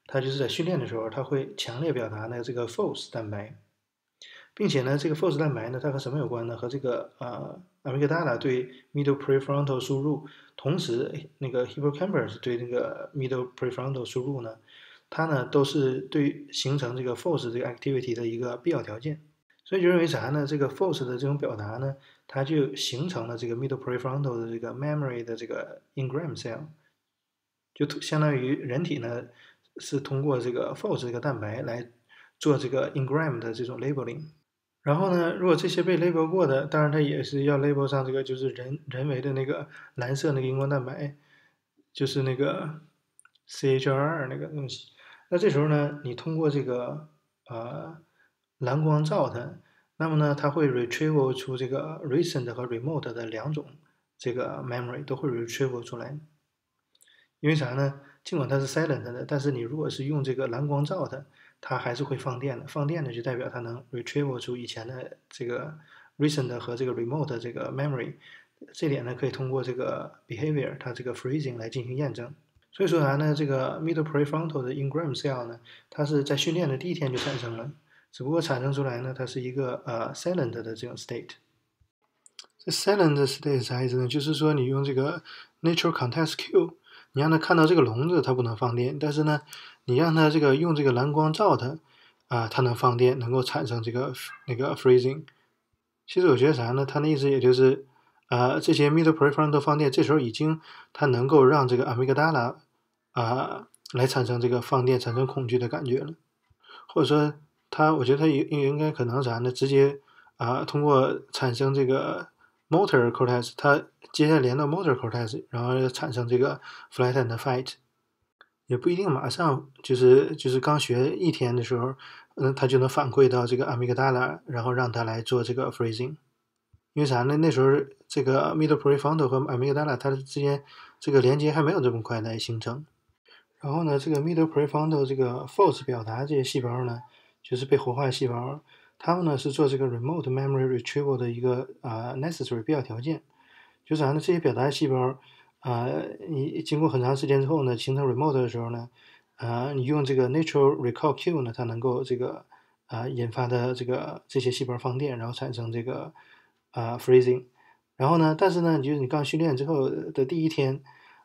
它就是在训练的时候，它会强烈表达呢这个 FOS 蛋白，并且呢，这个 FOS 蛋白呢，它和什么有关呢？和这个阿米格达拉对 middle prefrontal 输入，同时那个 hippocampus 对那个 middle prefrontal 输入呢，它呢都是对形成这个 FOS 这个 activity 的一个必要条件。所以就认为啥呢？这个 FOS 的这种表达呢，它就形成了这个 middle prefrontal 的这个 memory 的这个 engram cell，就相当于人体呢是通过这个 FOS 这个蛋白来做这个 engram 的这种 labeling。然后呢，如果这些被 label 过的，当然它也是要 label 上这个就是人为的那个蓝色那个荧光蛋白，就是那个 CHR 那个东西。那这时候呢，你通过这个蓝光照它，那么呢，它会 retrieve 出这个 recent 和 remote 的两种这个 memory 都会 retrieve 出来。因为啥呢？尽管它是 silent 的，但是你如果是用这个蓝光照它，它还是会放电的。放电呢，就代表它能 retrieve 出以前的这个 recent 和这个 remote 这个 memory。这点呢，可以通过这个 behavior 它这个 freezing 来进行验证。所以说啥呢？这个 middle prefrontal 的 engram cell 呢，它是在训练的第一天就产生了，只不过产生出来呢，它是一个silent 的这种 state。这 silent state 啥意思呢？就是说你用这个 natural context Q。你让它看到这个笼子，它不能放电，但是呢，你让它这个用这个蓝光照它，它能放电，能够产生这个那个 freezing。其实我觉得啥呢？它的意思也就是，这些 middle prefrontal 放电，这时候已经它能够让这个 amygdala 来产生这个放电、产生恐惧的感觉了，或者说我觉得它应该可能啥呢？直接通过产生这个 motor cortex，它接下来连到 motor cortex，然后产生这个 flight and fight， 也不一定马上就是刚学一天的时候，它就能反馈到这个 amygdala， 然后让它来做这个 freezing。因为啥呢？那时候这个 middle prefrontal 和 amygdala 它之间这个连接还没有这么快来形成。然后呢，这个 middle prefrontal 这个 FOS 表达这些细胞呢，就是被活化细胞，它们呢是做这个 remote memory retrieval 的一个necessary 必要条件。就是啥呢？这些表达细胞你经过很长时间之后呢，形成 remote 的时候呢，你用这个 natural recall Q 呢，它能够这个引发的这些细胞放电，然后产生这个freezing。然后呢，但是呢，就是你刚训练之后的第一天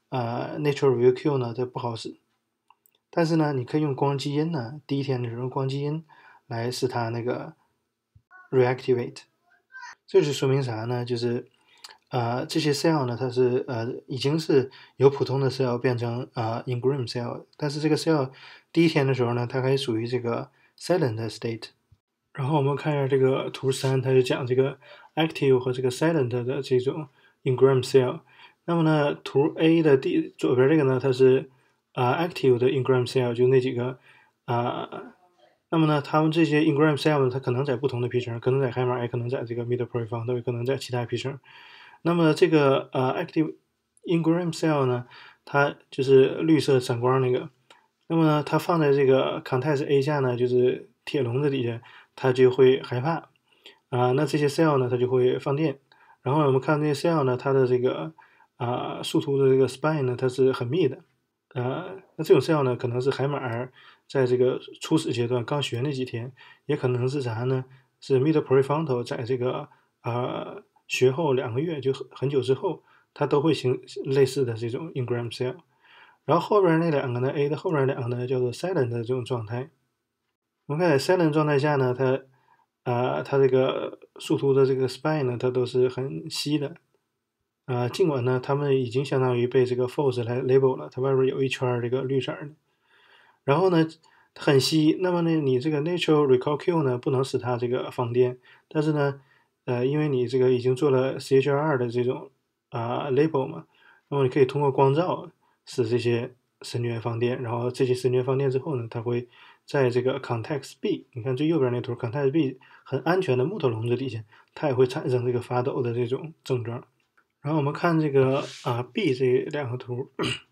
natural recall Q 呢，它不好使。但是呢，你可以用光基因呢，第一天的时候用光基因来使它那个 reactivate。这就说明啥呢？就是这些 cell 呢，它是已经是由普通的 cell 变成engram cell， 但是这个 cell 第一天的时候呢，它还属于这个 silent state。然后我们看一下这个图3，它就讲这个 active 和这个 silent 的这种 engram cell。那么呢，图 A 的左边这个呢，它是active 的 engram cell， 就那几个那么呢，它们这些 engram cell 呢，它可能在不同的皮层，可能在海马，也可能在这个 middle prefrontal， 也可能在其他皮层。那么这个active engram cell 呢，它就是绿色闪光那个。那么呢，它放在这个 context A 下呢，就是铁笼子底下，它就会害怕那这些 cell 呢，它就会放电。然后我们看这些 cell 呢，它的这个树突的这个 spine 呢，它是很密的。那这种 cell 呢，可能是海马在这个初始阶段刚学那几天，也可能是啥呢？是 middle prefrontal 在这个学后2个月，就很久之后，它都会形类似的这种 engram cell。然后后边那2个呢 ，A 的后边2个呢，叫做 silent 的这种状态。我们看在 silent 状态下呢，它这个树突的这个 spine 呢，它都是很稀的。尽管呢，它们已经相当于被这个 FOS 来 label 了，它外边有一圈这个绿色的。然后呢，很稀，那么呢，你这个 natural recall Q 呢，不能使它这个放电，但是呢，因为你这个已经做了 CHR 的这种label 嘛，那么你可以通过光照使这些神经元放电，然后这些神经元放电之后呢，它会在这个 context B， 你看最右边那图 context B 很安全的木头笼子底下，它也会产生这个发抖的这种症状。然后我们看这个B 这2个图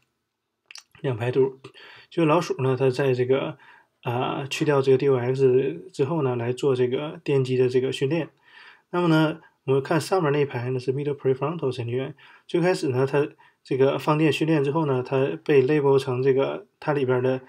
，2排图，就老鼠呢，它在这个去掉这个 DOX 之后呢，来做这个电击的这个训练。那么呢，我们看上面那一排呢是 middle prefrontal 神经元。最开始呢，它这个放电训练之后呢，它被 label 成这个它里边的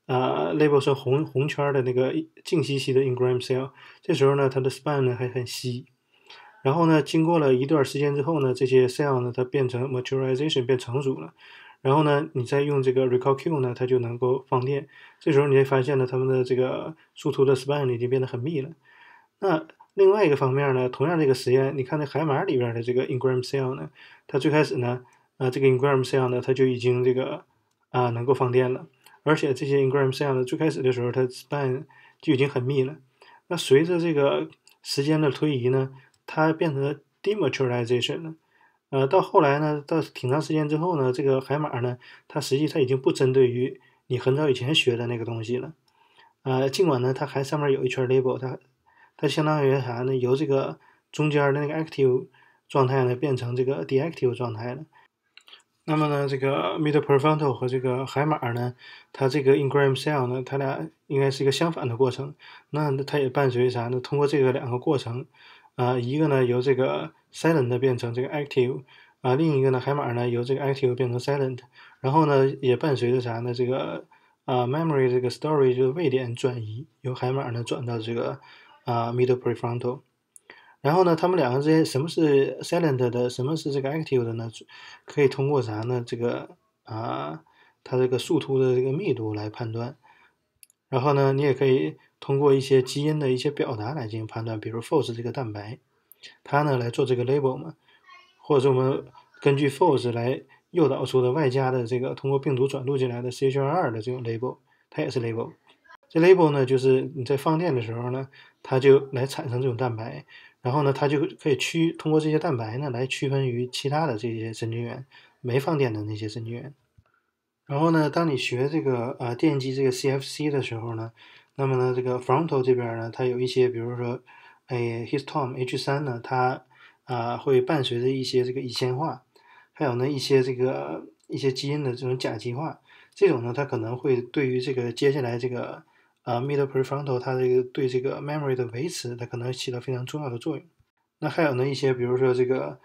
label 成红圈的那个静息期的 Ingram cell， 这时候呢它的 span 呢还很稀。然后呢，经过了一段时间之后呢，这些 cell 呢它变成 maturization 变成熟了。然后呢，你再用这个 recall Q 呢，它就能够放电。这时候你会发现呢，它们的这个树突的 span 已经变得很密了。那另外一个方面呢，同样这个实验，你看那海马里边的这个 Ingram cell 呢，它最开始呢，这个 Ingram cell 呢，它就已经这个能够放电了，而且这些 Ingram cell 呢，最开始的时候它 span 就已经很密了。那随着这个时间的推移呢，它变成 dematurization 了。到后来呢，到挺长时间之后呢，这个海马呢，它实际它已经不针对于你很早以前学的那个东西了。尽管呢，它还上面有一圈 label，它相当于啥呢？由这个中间的那个 active 状态呢，变成这个 deactive 状态了。那么呢，这个 middle prefrontal 和这个海马呢，它这个 Ingram cell 呢，它俩应该是一个相反的过程。那它也伴随啥呢？通过这个两个过程，一个呢由这个 silent 变成这个 active，另一个呢海马呢由这个 active 变成 silent，然后呢也伴随着啥呢？这个memory 这个 storage 这个位点转移，由海马呢转到这个middle prefrontal。然后呢，他们两个之间什么是 silent 的，什么是这个 active 的呢？可以通过啥呢？这个它这个树突的这个密度来判断。然后呢，你也可以通过一些基因的一些表达来进行判断，比如 FOS 这个蛋白，它呢来做这个 label 嘛，或者说我们根据 FOS 来诱导出的外加的这个通过病毒转录进来的 CHR2 的这种 label， 它也是 label。这 label 呢，就是你在放电的时候呢，它就来产生这种蛋白。然后呢，它就可以通过这些蛋白呢来区分于其他的这些神经元，没放电的那些神经元。然后呢，当你学这个电机这个 CFC 的时候呢，那么呢这个 frontal 这边呢，它有一些比如说histone H3呢，它会伴随着一些这个乙酰化，还有呢一些一些基因的这种甲基化，这种呢它可能会对于这个接下来这个middle prefrontal 它这个对这个 memory 的维持，它可能起到非常重要的作用。那还有呢一些，比如说这个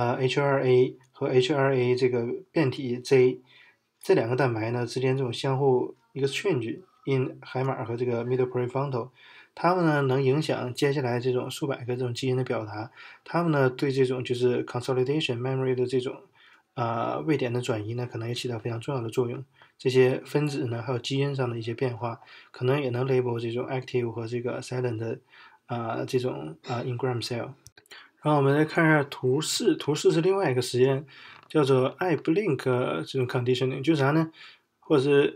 H2A 和 H2A 这个变体 J 这两个蛋白呢之间这种相互一个 change in 海马和这个 middle prefrontal，它们呢能影响接下来这种数百个这种基因的表达，它们呢对这种就是 consolidation memory 的这种位点的转移呢，可能也起到非常重要的作用。这些分子呢，还有基因上的一些变化，可能也能 label 这种 active 和这个 silent 的这种Ingram cell。然后我们来看一下图4，图4是另外一个实验，叫做 iBlink 这种 conditioning，就是啥呢？或者是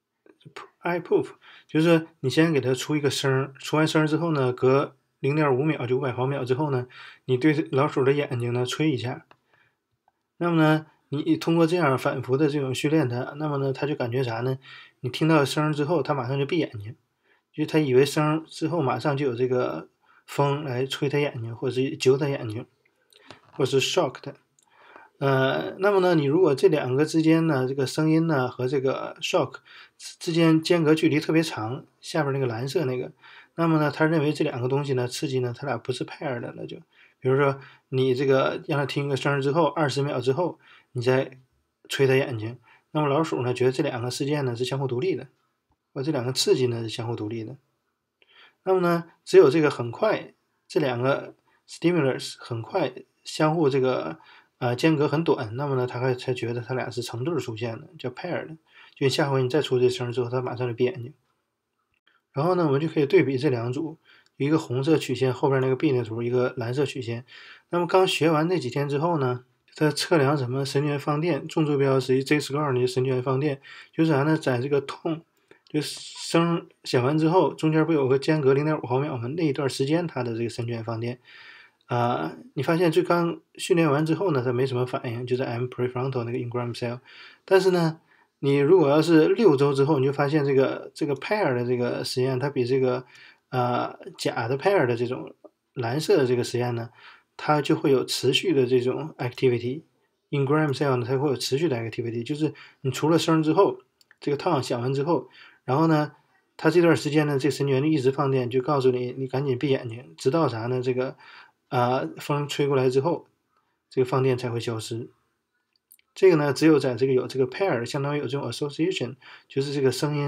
iPoof，就是你先给它出一个声，出完声之后呢，隔0.5秒就500毫秒之后呢，你对老鼠的眼睛呢吹一下，那么呢，你通过这样反复的这种训练它，那么呢，它就感觉啥呢？你听到声之后，它马上就闭眼睛，就它以为声之后马上就有这个风来吹它眼睛，或者是揪它眼睛，或者是 shock 它。那么呢，你如果这两个之间呢，这个声音呢和这个 shock 之间间隔距离特别长，下边那个蓝色那个，那么呢，他认为这两个东西呢刺激呢，它俩不是 pair 的了，就比如说你这个让它听个声之后，20秒之后你再吹它眼睛，那么老鼠呢觉得这两个事件呢是相互独立的，或这两个刺激呢是相互独立的。那么呢，只有这个很快，这两个 stimulus 很快相互这个间隔很短，那么呢，他才觉得它俩是成对出现的，叫 pair 的。就下回你再出这声之后，它马上就闭眼睛。然后呢，我们就可以对比这两组，一个红色曲线后边那个 B 那图，一个蓝色曲线。那么刚学完这几天之后呢，它测量什么神经元放电，纵坐标是一 Z-score 的神经元放电，就是啥呢，在这个痛。就声响完之后，中间不有个间隔0.5毫秒吗？那一段时间它的这个神经元放电，你发现最刚训练完之后呢，它没什么反应，就在 M prefrontal 那个 Ingram cell。但是呢，你如果要是6周之后，你就发现这个 pair 的这个实验，它比这个假的 pair 的这种蓝色的这个实验呢，它就会有持续的这种 activity。Ingram cell 呢，它会有持续的 activity，就是你除了声之后，这个 tone 响完之后。然后呢，它这段时间呢，这个神经元就一直放电，就告诉你，你赶紧闭眼睛，直到啥呢？这个风吹过来之后，这个放电才会消失。这个呢，只有在这个有这个 pair，相当于有这种 association，就是这个声音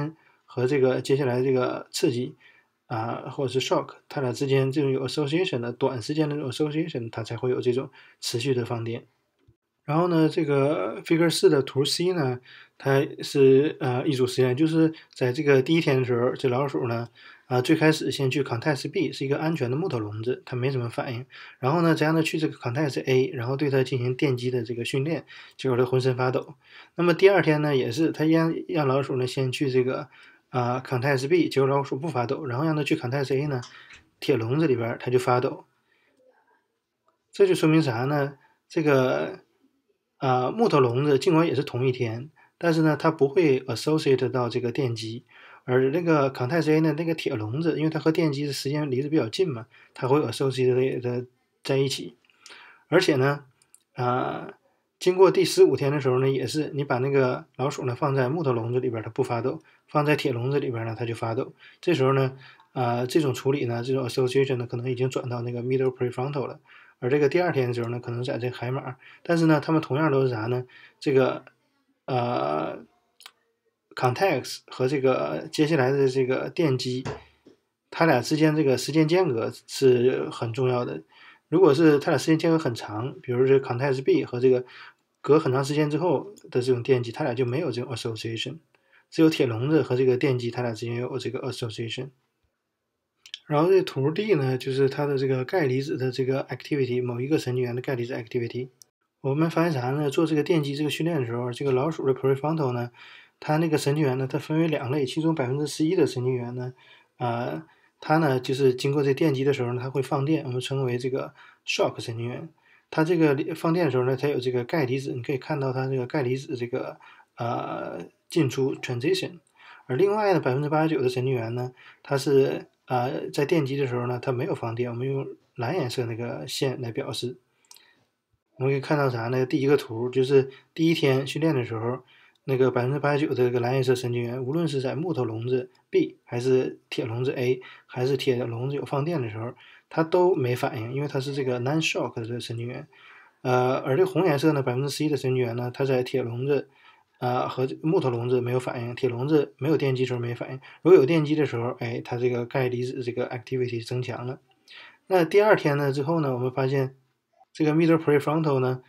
和这个接下来这个刺激或者是 shock， 它俩之间这种有 association 的短时间的这种 association， 它才会有这种持续的放电。然后呢，这个 Figure 4的图 C 呢，它是一组实验，就是在这个第一天的时候，这老鼠呢最开始先去 context B 是一个安全的木头笼子，它没什么反应。然后呢，再让它去这个 context A， 然后对它进行电击的这个训练，结果它浑身发抖。那么第二天呢，也是它让老鼠呢先去这个context B， 结果老鼠不发抖，然后让它去 context A 呢，铁笼子里边它就发抖。这就说明啥呢？这个木头笼子尽管也是同一天，但是呢，它不会 associate 到这个电击，而那个 context A 呢，那个铁笼子，因为它和电击的时间离得比较近嘛，它会 associate 在一起。而且呢，经过第15天的时候呢，也是你把那个老鼠呢放在木头笼子里边，它不发抖；放在铁笼子里边呢，它就发抖。这时候呢，这种处理呢，这种 association 呢，可能已经转到那个 middle prefrontal 了。而这个第二天的时候呢，可能在这个海马，但是呢，它们同样都是啥呢？这个context 和这个接下来的这个电击，它俩之间这个时间间隔是很重要的。如果是它俩时间间隔很长，比如这个 context B 和这个隔很长时间之后的这种电击，它俩就没有这种 association， 只有铁笼子和这个电击，它俩之间有这个 association。然后这图 D 呢，就是它的这个钙离子的这个 activity， 某一个神经元的钙离子 activity。我们发现啥呢？做这个电击这个训练的时候，这个老鼠的 prefrontal 呢，它那个神经元呢，它分为2类，其中11%的神经元呢，它呢就是经过这电击的时候呢，它会放电，我们称为这个 shock 神经元。它这个放电的时候呢，它有这个钙离子，你可以看到它这个钙离子这个进出 transition。而另外呢，89%的神经元呢，它是在电击的时候呢，它没有放电，我们用蓝颜色那个线来表示。我们可以看到啥呢？第一个图就是第一天训练的时候，那个89%的这个蓝颜色神经元，无论是在木头笼子 B 还是铁笼子 A， 还是铁笼子有放电的时候，它都没反应，因为它是这个 non-shock 的这个神经元。而这红颜色呢，11%的神经元呢，它在铁笼子和木头笼子没有反应，铁笼子没有电击时候没反应，如果有电击的时候，哎，它这个钙离子这个 activity 增强了。那第二天呢之后呢，我们发现这个 middle prefrontal 呢，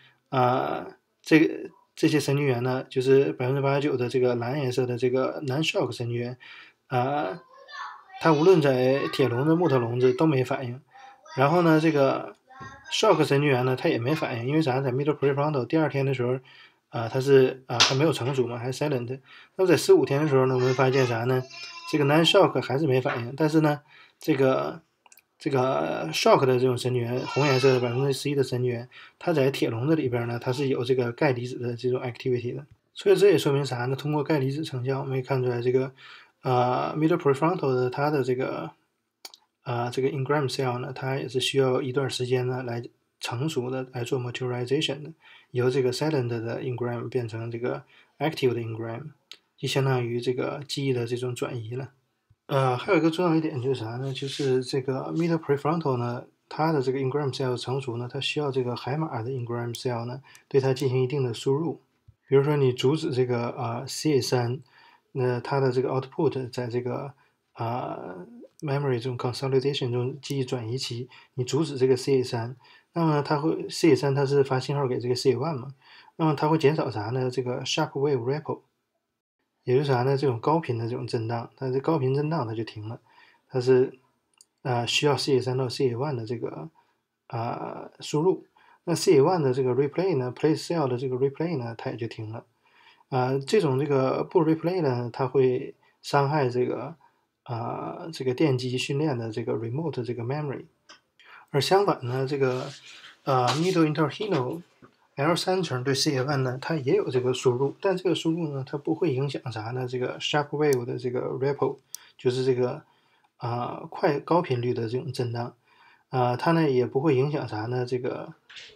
这些神经元呢，就是89%的这个蓝颜色的这个 non-shock 神经元，它无论在铁笼子、木头笼子都没反应。然后呢，这个 shock 神经元呢，它也没反应，因为啥？在 middle prefrontal 第二天的时候，它是还没有成熟嘛，还是 silent。那么在15天的时候呢，我们发现啥呢？这个 non-shock 还是没反应，但是呢，这个 shock 的这种神经元，红颜色的11%的神经元，它在铁笼子里边呢，它是有这个钙离子的这种 activity 的。所以这也说明啥呢？通过钙离子成像，我们也看出来这个middle prefrontal 的它的这个这个 engram cell 呢，它也是需要一段时间呢来成熟的来做 maturization 的，由这个 silent 的 engram 变成这个 active 的 engram， 就相当于这个记忆的这种转移了。还有一个重要一点就是啥呢？就是这个 middle prefrontal 呢，它的这个 engram cell 成熟呢，它需要这个海马的 engram cell 呢对它进行一定的输入。比如说你阻止这个CA3，那它的这个 output 在这个memory 这种 consolidation 中记忆转移期，你阻止这个 CA3，那么它会 CA3 它是发信号给这个 CA1 嘛，那么它会减少啥呢？这个 sharp wave ripple， 也就是啥呢？这种高频的这种震荡，它这高频震荡它就停了，它是需要 CA3 到 CA1 的这个输入。那 CA1 的这个 replay 呢 ，play cell 的这个 replay 呢，它也就停了。这种这个不 replay 呢，它会伤害这个这个电机训练的这个 remote 这个 memory。而相反呢，这个middle interhinal L3 层对 CA1 呢，它也有这个输入，但这个输入呢，它不会影响啥呢？这个 sharp wave 的这个 ripple， 就是这个高频率的这种震荡。它呢也不会影响啥呢？这个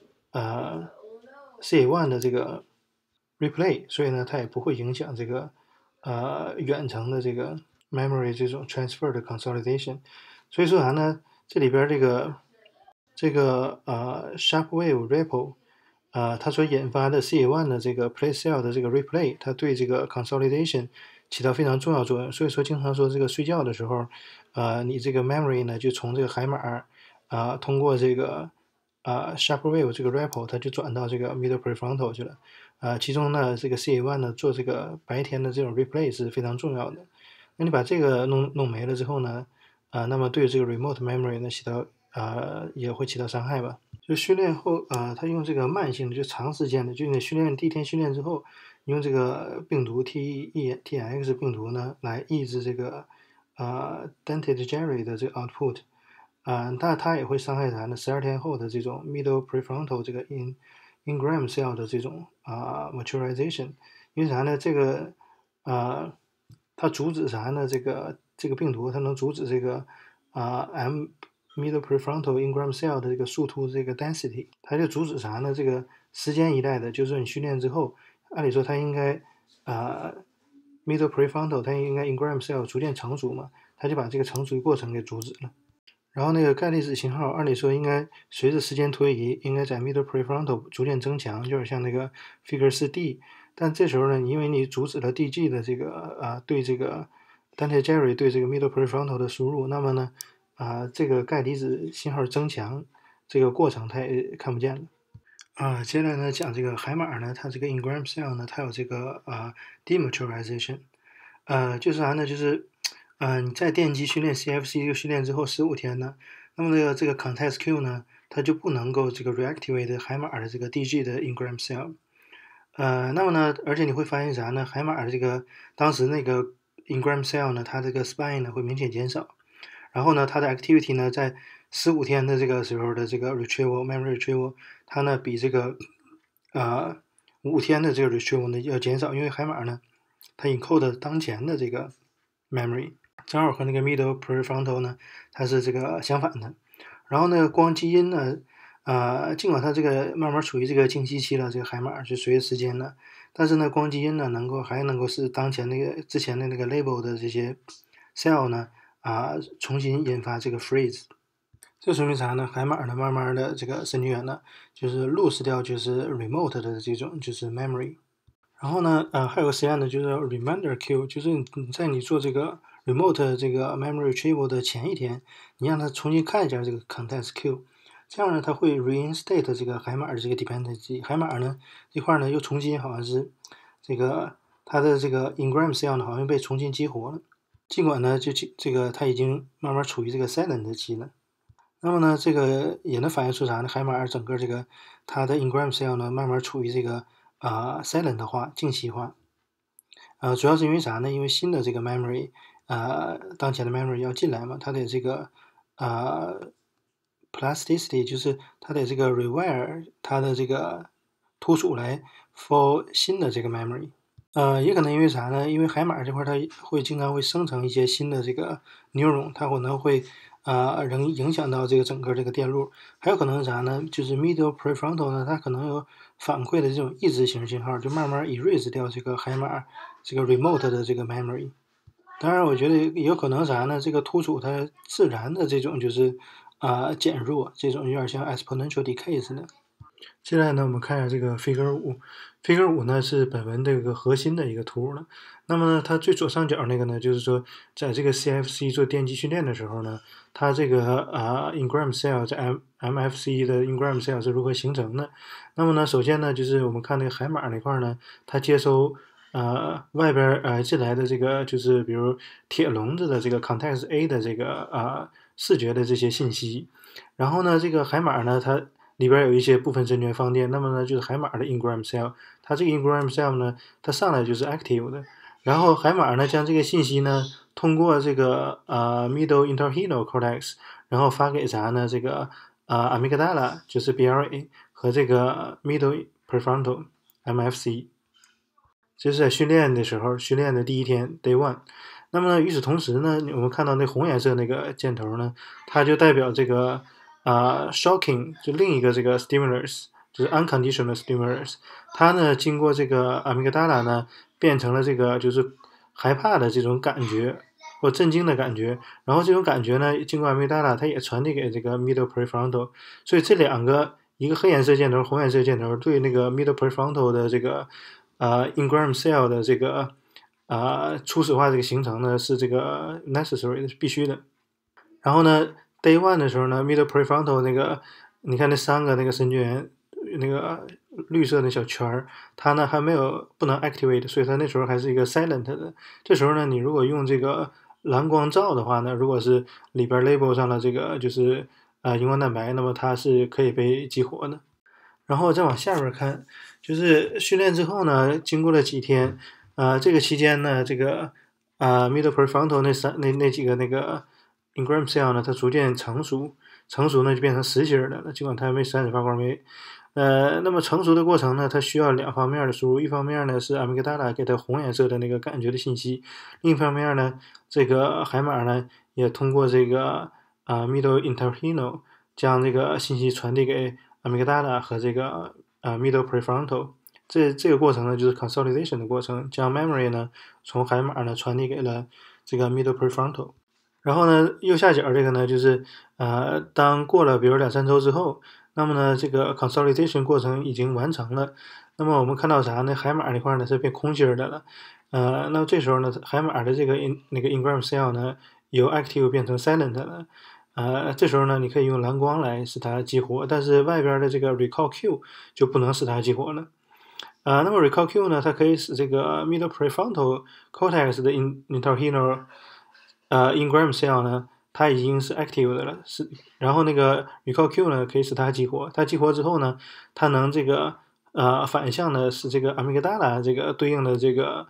CA1 的这个 replay， 所以呢它也不会影响这个远程的这个 memory 这种 transfer 的 consolidation。所以说啥呢？这里边这个sharp wave ripple， 它所引发的 CA1 的这个 play cell 的这个 replay， 它对这个 consolidation 起到非常重要作用。所以说，经常说这个睡觉的时候，你这个 memory 呢就从这个海马通过这个sharp wave 这个 ripple，它就转到这个 middle prefrontal 去了。其中呢，这个 CA1 呢做这个白天的这种 replay 是非常重要的。那你把这个弄没了之后呢，那么对这个 remote memory 呢起到也会起到伤害吧。就训练后他用这个慢性的，就长时间的，就你训练第一天训练之后，用这个病毒 TX 病毒呢来抑制这个dentate gyrate 的这个 output。但它也会伤害咱的12天后的这种 middle prefrontal 这个 ingram cell 的这种maturization。因为啥呢？这个它阻止啥呢？这个病毒它能阻止这个middle prefrontal ingram cell 的这个树突这个 density。它就阻止啥呢？这个时间一代的，就是你训练之后，按理说它应该middle prefrontal 它应该 ingram cell 逐渐成熟嘛，它就把这个成熟的过程给阻止了。然后那个钙离子信号，按理说应该随着时间推移，应该在 middle prefrontal 逐渐增强，就是像那个 figure 4D。但这时候呢，因为你阻止了 DG 的这个对这个 dentate gyrate 对这个 middle prefrontal 的输入，那么呢这个钙离子信号增强这个过程它也看不见了。接下来呢讲这个海马呢，它这个 ingram cell 呢，它有这个dematurization。就是啥呢？就是你在电机训练 CFC 训练之后15天呢，那么这个 context Q 呢，它就不能够这个 reactivate 海马的这个 DG 的 ingram cell。那么呢，而且你会发现啥呢？海马的这个当时那个 ingram cell 呢，它这个 spine 呢会明显减少，然后呢，它的 activity 呢在15天的这个时候的这个 retrieval memory retrieval，它呢比这个5天的这个 retrieval 呢要减少，因为海马呢它 encode 当前的这个 memory。正好和那个 middle prefrontal 呢，它是这个相反的。然后呢，光基因呢，尽管它这个慢慢处于这个静息期了，这个海马是随着时间的，但是呢，光基因呢，还能够是当前那个之前的那个 label 的这些 cell 呢，重新引发这个 freeze。这说明啥呢？海马呢，慢慢的这个神经元呢，就是 lose 掉就是 remote 的这种就是 memory。然后呢，还有个实验呢，就是 reminder Q，就是你在你做这个 remote 这个 memory retrieval 的前一天，你让它重新看一下这个 context Q，这样呢，它会 reinstate 这个海马的这个 dependency。海马呢这块呢又重新好像是这个它的这个 ingram cell 呢好像被重新激活了，尽管呢这个它已经慢慢处于这个 silent 期了。那么呢，这个也能反映出啥呢？海马整个这个它的 ingram cell 呢慢慢处于这个silent 化、静息化。主要是因为啥呢？因为新的这个 memory，当前的 memory 要进来嘛，它的这个plasticity，就是它的这个 rewire 它的这个突触来 for 新的这个 memory。也可能因为啥呢？因为海马这块它会经常会生成一些新的这个 neuron，它可能会影响到这个整个这个电路。还有可能是啥呢？就是 middle prefrontal 呢，它可能有反馈的这种抑制型信号，就慢慢 erase 掉这个海马这个 remote 的这个 memory。当然，我觉得也有可能啥呢？这个突触它自然的这种就是减弱，这种有点像 exponential decay 似的。接下来呢，我们看一下这个 Figure 5。Figure 5呢是本文这个核心的一个图呢。那么呢，它最左上角那个呢，就是说在这个 CFC 做电机训练的时候呢，它这个ingram cell 在 MFC 的 ingram cell 是如何形成的？那么呢，首先呢，就是我们看那个海马那块呢，它接收外边进来的这个就是比如铁笼子的这个 context A 的这个视觉的这些信息，然后呢，这个海马呢，它里边有一些部分神经元放电，那么呢，就是海马的 ingram cell， 它这个 ingram cell 呢，它上来就是 active 的，然后海马呢将这个信息呢通过这个middle interhinal cortex， 然后发给啥呢？这个amygdala 就是 BLA 和这个 middle prefrontal MFC。这是在训练的时候，训练的第一天 day one。那么呢，与此同时呢，我们看到那红颜色那个箭头呢，它就代表这个shocking， 就另一个这个 stimulus， 就是 unconditional stimulus。它呢经过这个 amygdala 呢，变成了这个就是害怕的这种感觉或震惊的感觉，然后这种感觉呢，经过 amygdala 它也传递给这个 middle prefrontal。所以这两个，一个黑颜色箭头，红颜色箭头，对那个 middle prefrontal 的这个ingram cell 的这个初始化这个形成呢是这个 necessary 的，是必须的。然后呢 day one 的时候呢 middle prefrontal 那个，你看那3个那个神经元那个绿色的小圈儿，它呢还没有不能 activate， 所以它那时候还是一个 silent 的。这时候呢，你如果用这个蓝光照的话呢，如果是里边 label 上了这个就是荧光蛋白，那么它是可以被激活的。然后再往下边看，就是训练之后呢，经过了几天，这个期间呢，这个middle prefrontal 那几个那个 engram cell 呢，它逐渐成熟，成熟呢就变成实心的了，尽管它没闪闪发光没。那么成熟的过程呢，它需要2方面的输入，一方面呢是阿米格达拉给它红颜色的那个感觉的信息，另一方面呢，这个海马呢也通过这个middle interhinal 将这个信息传递给阿米格达拉和这个middle prefrontal。这个过程呢就是 consolidation 的过程，将 memory 呢从海马呢传递给了这个 middle prefrontal。然后呢，右下角这个呢就是当过了比如2-3周之后。那么呢，这个 consolidation 过程已经完成了。那么我们看到啥呢？海马那块呢是变空心的了。那么这时候呢，海马的这个那个 engram cell 呢由 active 变成 silent 了。这时候呢，你可以用蓝光来使它激活，但是外边的这个 recall Q 就不能使它激活了。那么 recall Q 呢，它可以使这个 middle prefrontal cortex 的 interhinal engram cell 呢。它已经是 active 的了，然后那个 recall Q 呢可以使它激活，它激活之后呢，它能这个反向的使这个阿米格达拉这个对应的这个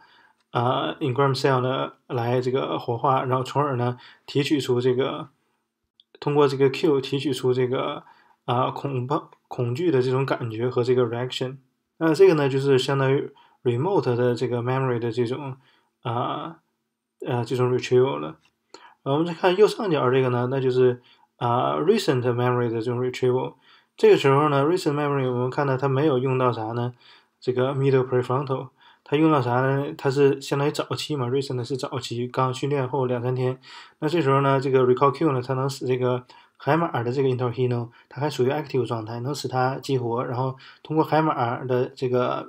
engram cell 呢来这个活化，然后从而呢提取出这个通过这个 Q 提取出这个恐惧的这种感觉和这个 reaction。那这个呢就是相当于 remote 的这个 memory 的这种这种 retrieval 了。我们再看右上角这个呢，那就是recent memory 的这种 retrieval。这个时候呢 recent memory 我们看到它没有用到啥呢？这个 middle prefrontal， 它用到啥呢？它是相当于早期嘛 ，recent 是早期，刚训练后2-3天。那这时候呢，这个 recall Q 呢，它能使这个海马的这个 interhinal 它还属于 active 状态，能使它激活，然后通过海马的这个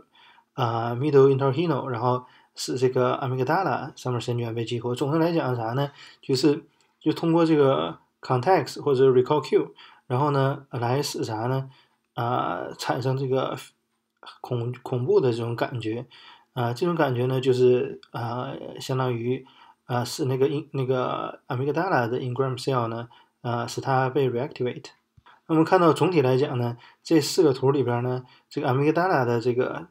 middle interhinal， 然后使这个阿米格达拉上面神经元被激活。总的来讲啥呢？就通过这个 context 或者 recall Q， 然后呢来使啥呢？产生这个恐怖的这种感觉。这种感觉呢就是相当于使那个阿米格达拉的 engram cell 呢使它被 reactivate。那么看到总体来讲呢，这4个图里边呢，这个阿米格达拉的这个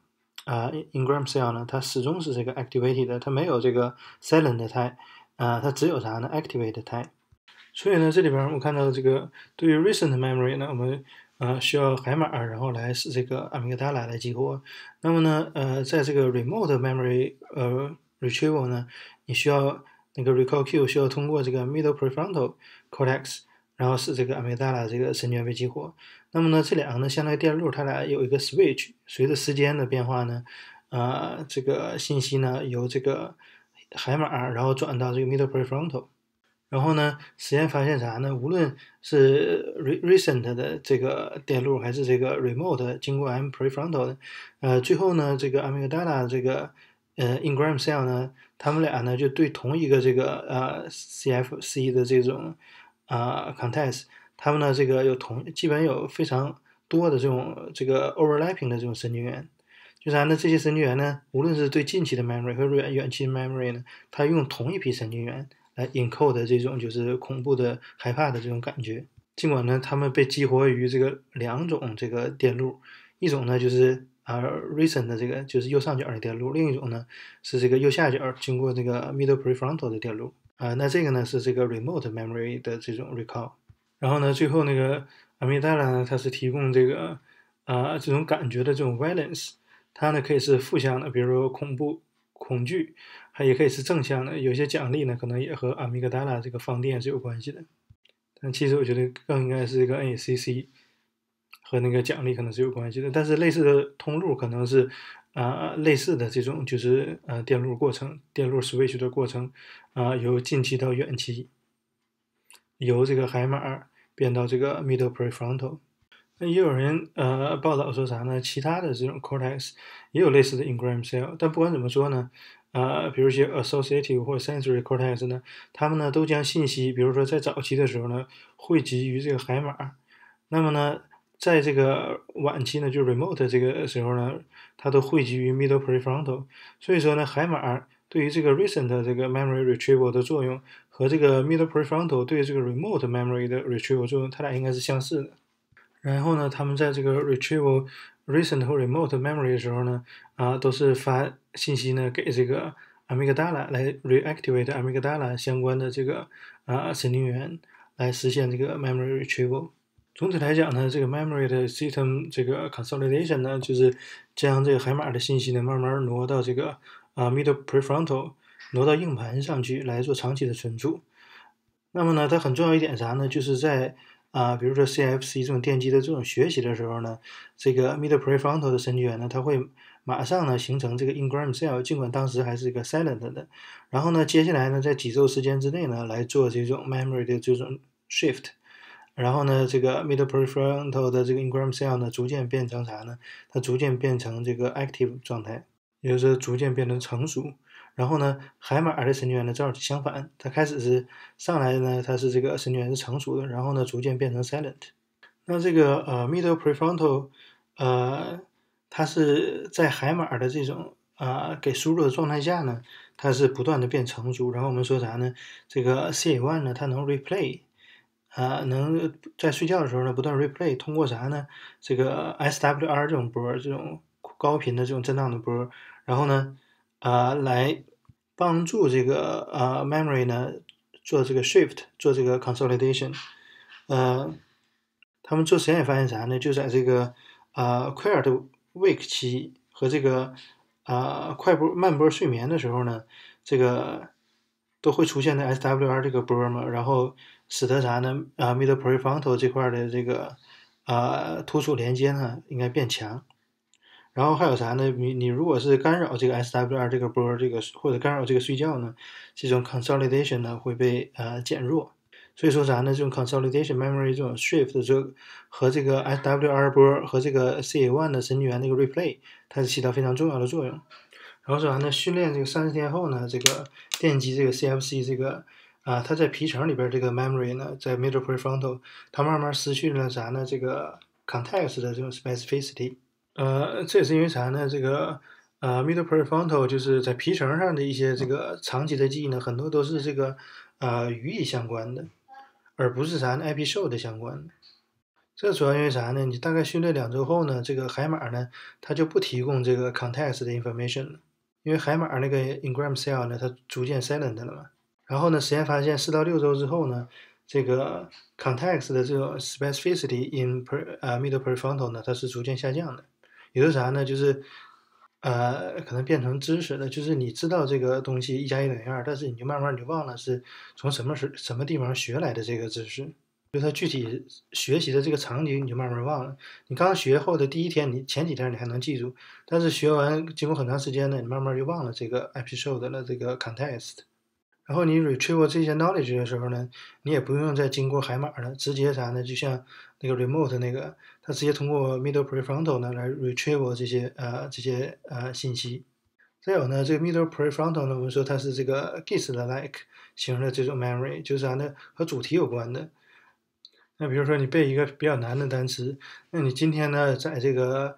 engram cell 呢，它始终是这个 activated 的，它没有这个 silent type，它只有啥呢 activate type。所以呢，这里边我们看到这个对于 recent memory 呢，我们需要海马，然后来使这个阿米格达拉来激活。那么呢，在这个 remote memory retrieval 呢，你需要那个 recall Q 需要通过这个 middle prefrontal cortex， 然后使这个阿米格达拉这个神经元被激活。那么呢，这两个呢，相当于电路，它俩有一个 switch， 随着时间的变化呢，这个信息呢由这个海马，然后转到这个 middle prefrontal。然后呢，实验发现啥呢？无论是 recent 的这个电路，还是这个 remote 经过 M prefrontal 的，最后呢，这个阿米格达拉这个engram cell 呢，它们俩呢就对同一个这个CFC 的这种context，它们呢这个基本有非常多的这个 overlapping 的这种神经元。就啥呢？这些神经元呢，无论是对近期的 memory 和远期的 memory 呢，它用同一批神经元来 encode 这种就是恐怖的、害怕的这种感觉。尽管呢，它们被激活于这个2种这个电路，一种呢就是recent 的这个就是右上角的电路，另一种呢是这个右下角经过这个 middle prefrontal 的电路。那这个呢是这个 remote memory 的这种 recall。然后呢，最后那个阿米达拉呢，它是提供这个这种感觉的这种 valence。它呢可以是负向的，比如说恐怖、恐惧，它也可以是正向的。有些奖励呢，可能也和阿米格达拉这个放电是有关系的。但其实我觉得更应该是这个 NACC 和那个奖励可能是有关系的。但是类似的通路可能是类似的这种就是电路过程、电路 switch 的过程由近期到远期，由这个海马变到这个 middle prefrontal。那也有人报道说啥呢？其他的这种 cortex 也有类似的 engram cell，但不管怎么说呢， 比如一些 associative 或 sensory cortex 呢，它们呢都将信息，比如说在早期的时候呢，汇集于这个海马。那么呢，在这个晚期呢，就是 remote 这个时候呢，它都汇集于 middle prefrontal。所以说呢，海马对于这个 recent 这个 memory retrieval 的作用和这个 middle prefrontal 对这个 remote memory 的 retrieval 作用，它俩应该是相似的。然后呢，他们在这个 retrieval recent 和 remote memory 的时候呢，都是发信息呢给这个 amygdala 来 reactivate amygdala 相关的这个神经元，来实现这个 memory retrieval。总体来讲呢，这个 memory 的 system 这个 consolidation 呢，就是将这个海马的信息呢慢慢挪到这个middle prefrontal，挪到硬盘上去来做长期的存储。那么呢，它很重要一点啥呢？就是在比如说 CFC 这种电机的这种学习的时候呢，这个 middle prefrontal 的神经元呢，它会马上呢形成这个 engram cell，尽管当时还是一个 silent 的。然后呢，接下来呢，在几周时间之内呢，来做这种 memory 的这种 shift。然后呢，这个 middle prefrontal 的这个 engram cell 呢，逐渐变成啥呢？它逐渐变成这个 active 状态，也就是逐渐变成成熟。然后呢，海马的神经元呢正好相反，它开始是上来的呢，它是这个神经元是成熟的，然后呢逐渐变成 silent。那这个middle prefrontal，它是在海马的这种给输入的状态下呢，它是不断的变成熟。然后我们说啥呢？这个 CA1 呢，它能 replay，能在睡觉的时候呢不断 replay，通过啥呢？这个 SWR 这种波，这种高频的这种震荡的波，然后呢，来帮助这个memory 呢做这个 shift，做这个 consolidation。他们做实验发现啥呢？就在这个quiet wake 期和这个慢波睡眠的时候呢，这个都会出现的 SWR 这个波嘛，然后使得啥呢？middle prefrontal 这块的这个突触连接呢应该变强。然后还有啥呢？你如果是干扰这个 SWR 这个波，这个或者干扰这个睡觉呢，这种 consolidation 呢会被减弱。所以说啥呢？这种 consolidation memory 这种 shift 这和这个 SWR 波和这个 CA1 的神经元那个 replay，它是起到非常重要的作用。然后说啥呢？训练这个30天后呢，这个电机这个 CFC 这个它在皮层里边这个 memory 呢，在 middle prefrontal，它慢慢失去了啥呢？这个 context 的这种 specificity。这也是因为啥呢？这个middle prefrontal 就是在皮层上的一些这个长期的记忆呢，很多都是这个语义相关的，而不是啥呢 episode 相关的。这主要因为啥呢？你大概训练2周后呢，这个海马呢，它就不提供这个 context 的 information 了，因为海马那个 engram cell 呢，它逐渐 silent 了嘛。然后呢，实验发现4到6周之后呢，这个 context 的这种 specificity in middle prefrontal 呢，它是逐渐下降的。也就是啥呢？就是可能变成知识了，就是你知道这个东西1加1等于2，但是你就慢慢你就忘了是从什么地方学来的这个知识，就它具体学习的这个场景你就慢慢忘了。你刚学后的第一天，你前几天你还能记住，但是学完经过很长时间呢，你慢慢就忘了这个 episode 的这个 context。然后你 retrieve 这些 knowledge 的时候呢，你也不用再经过海马了，直接啥呢？就像那个 remote 那个，它直接通过 middle prefrontal 呢来 retrieve 这些信息。再有呢，这个 middle prefrontal 呢，我们说它是这个 gist-like 形成的这种 memory，就是啥呢？和主题有关的。那比如说你背一个比较难的单词，那你今天呢在这个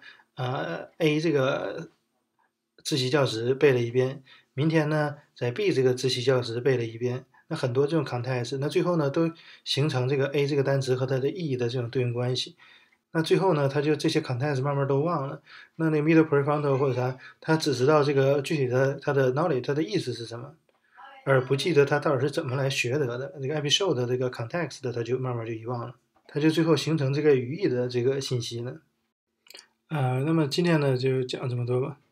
A 这个自习教室背了一遍，明天呢在 B 这个自习教室背了一遍，那很多这种 context，那最后呢都形成这个 A 这个单词和它的意义的这种对应关系。那最后呢，他就这些 context 慢慢都忘了。那个 middle prefrontal 或者啥，他只知道这个具体的它的 knowledge，它的意思是什么，而不记得他到底是怎么来学得的。这个 episode 的这个 context，他就慢慢就遗忘了，他就最后形成这个语义的这个信息呢。那么今天呢就讲这么多吧。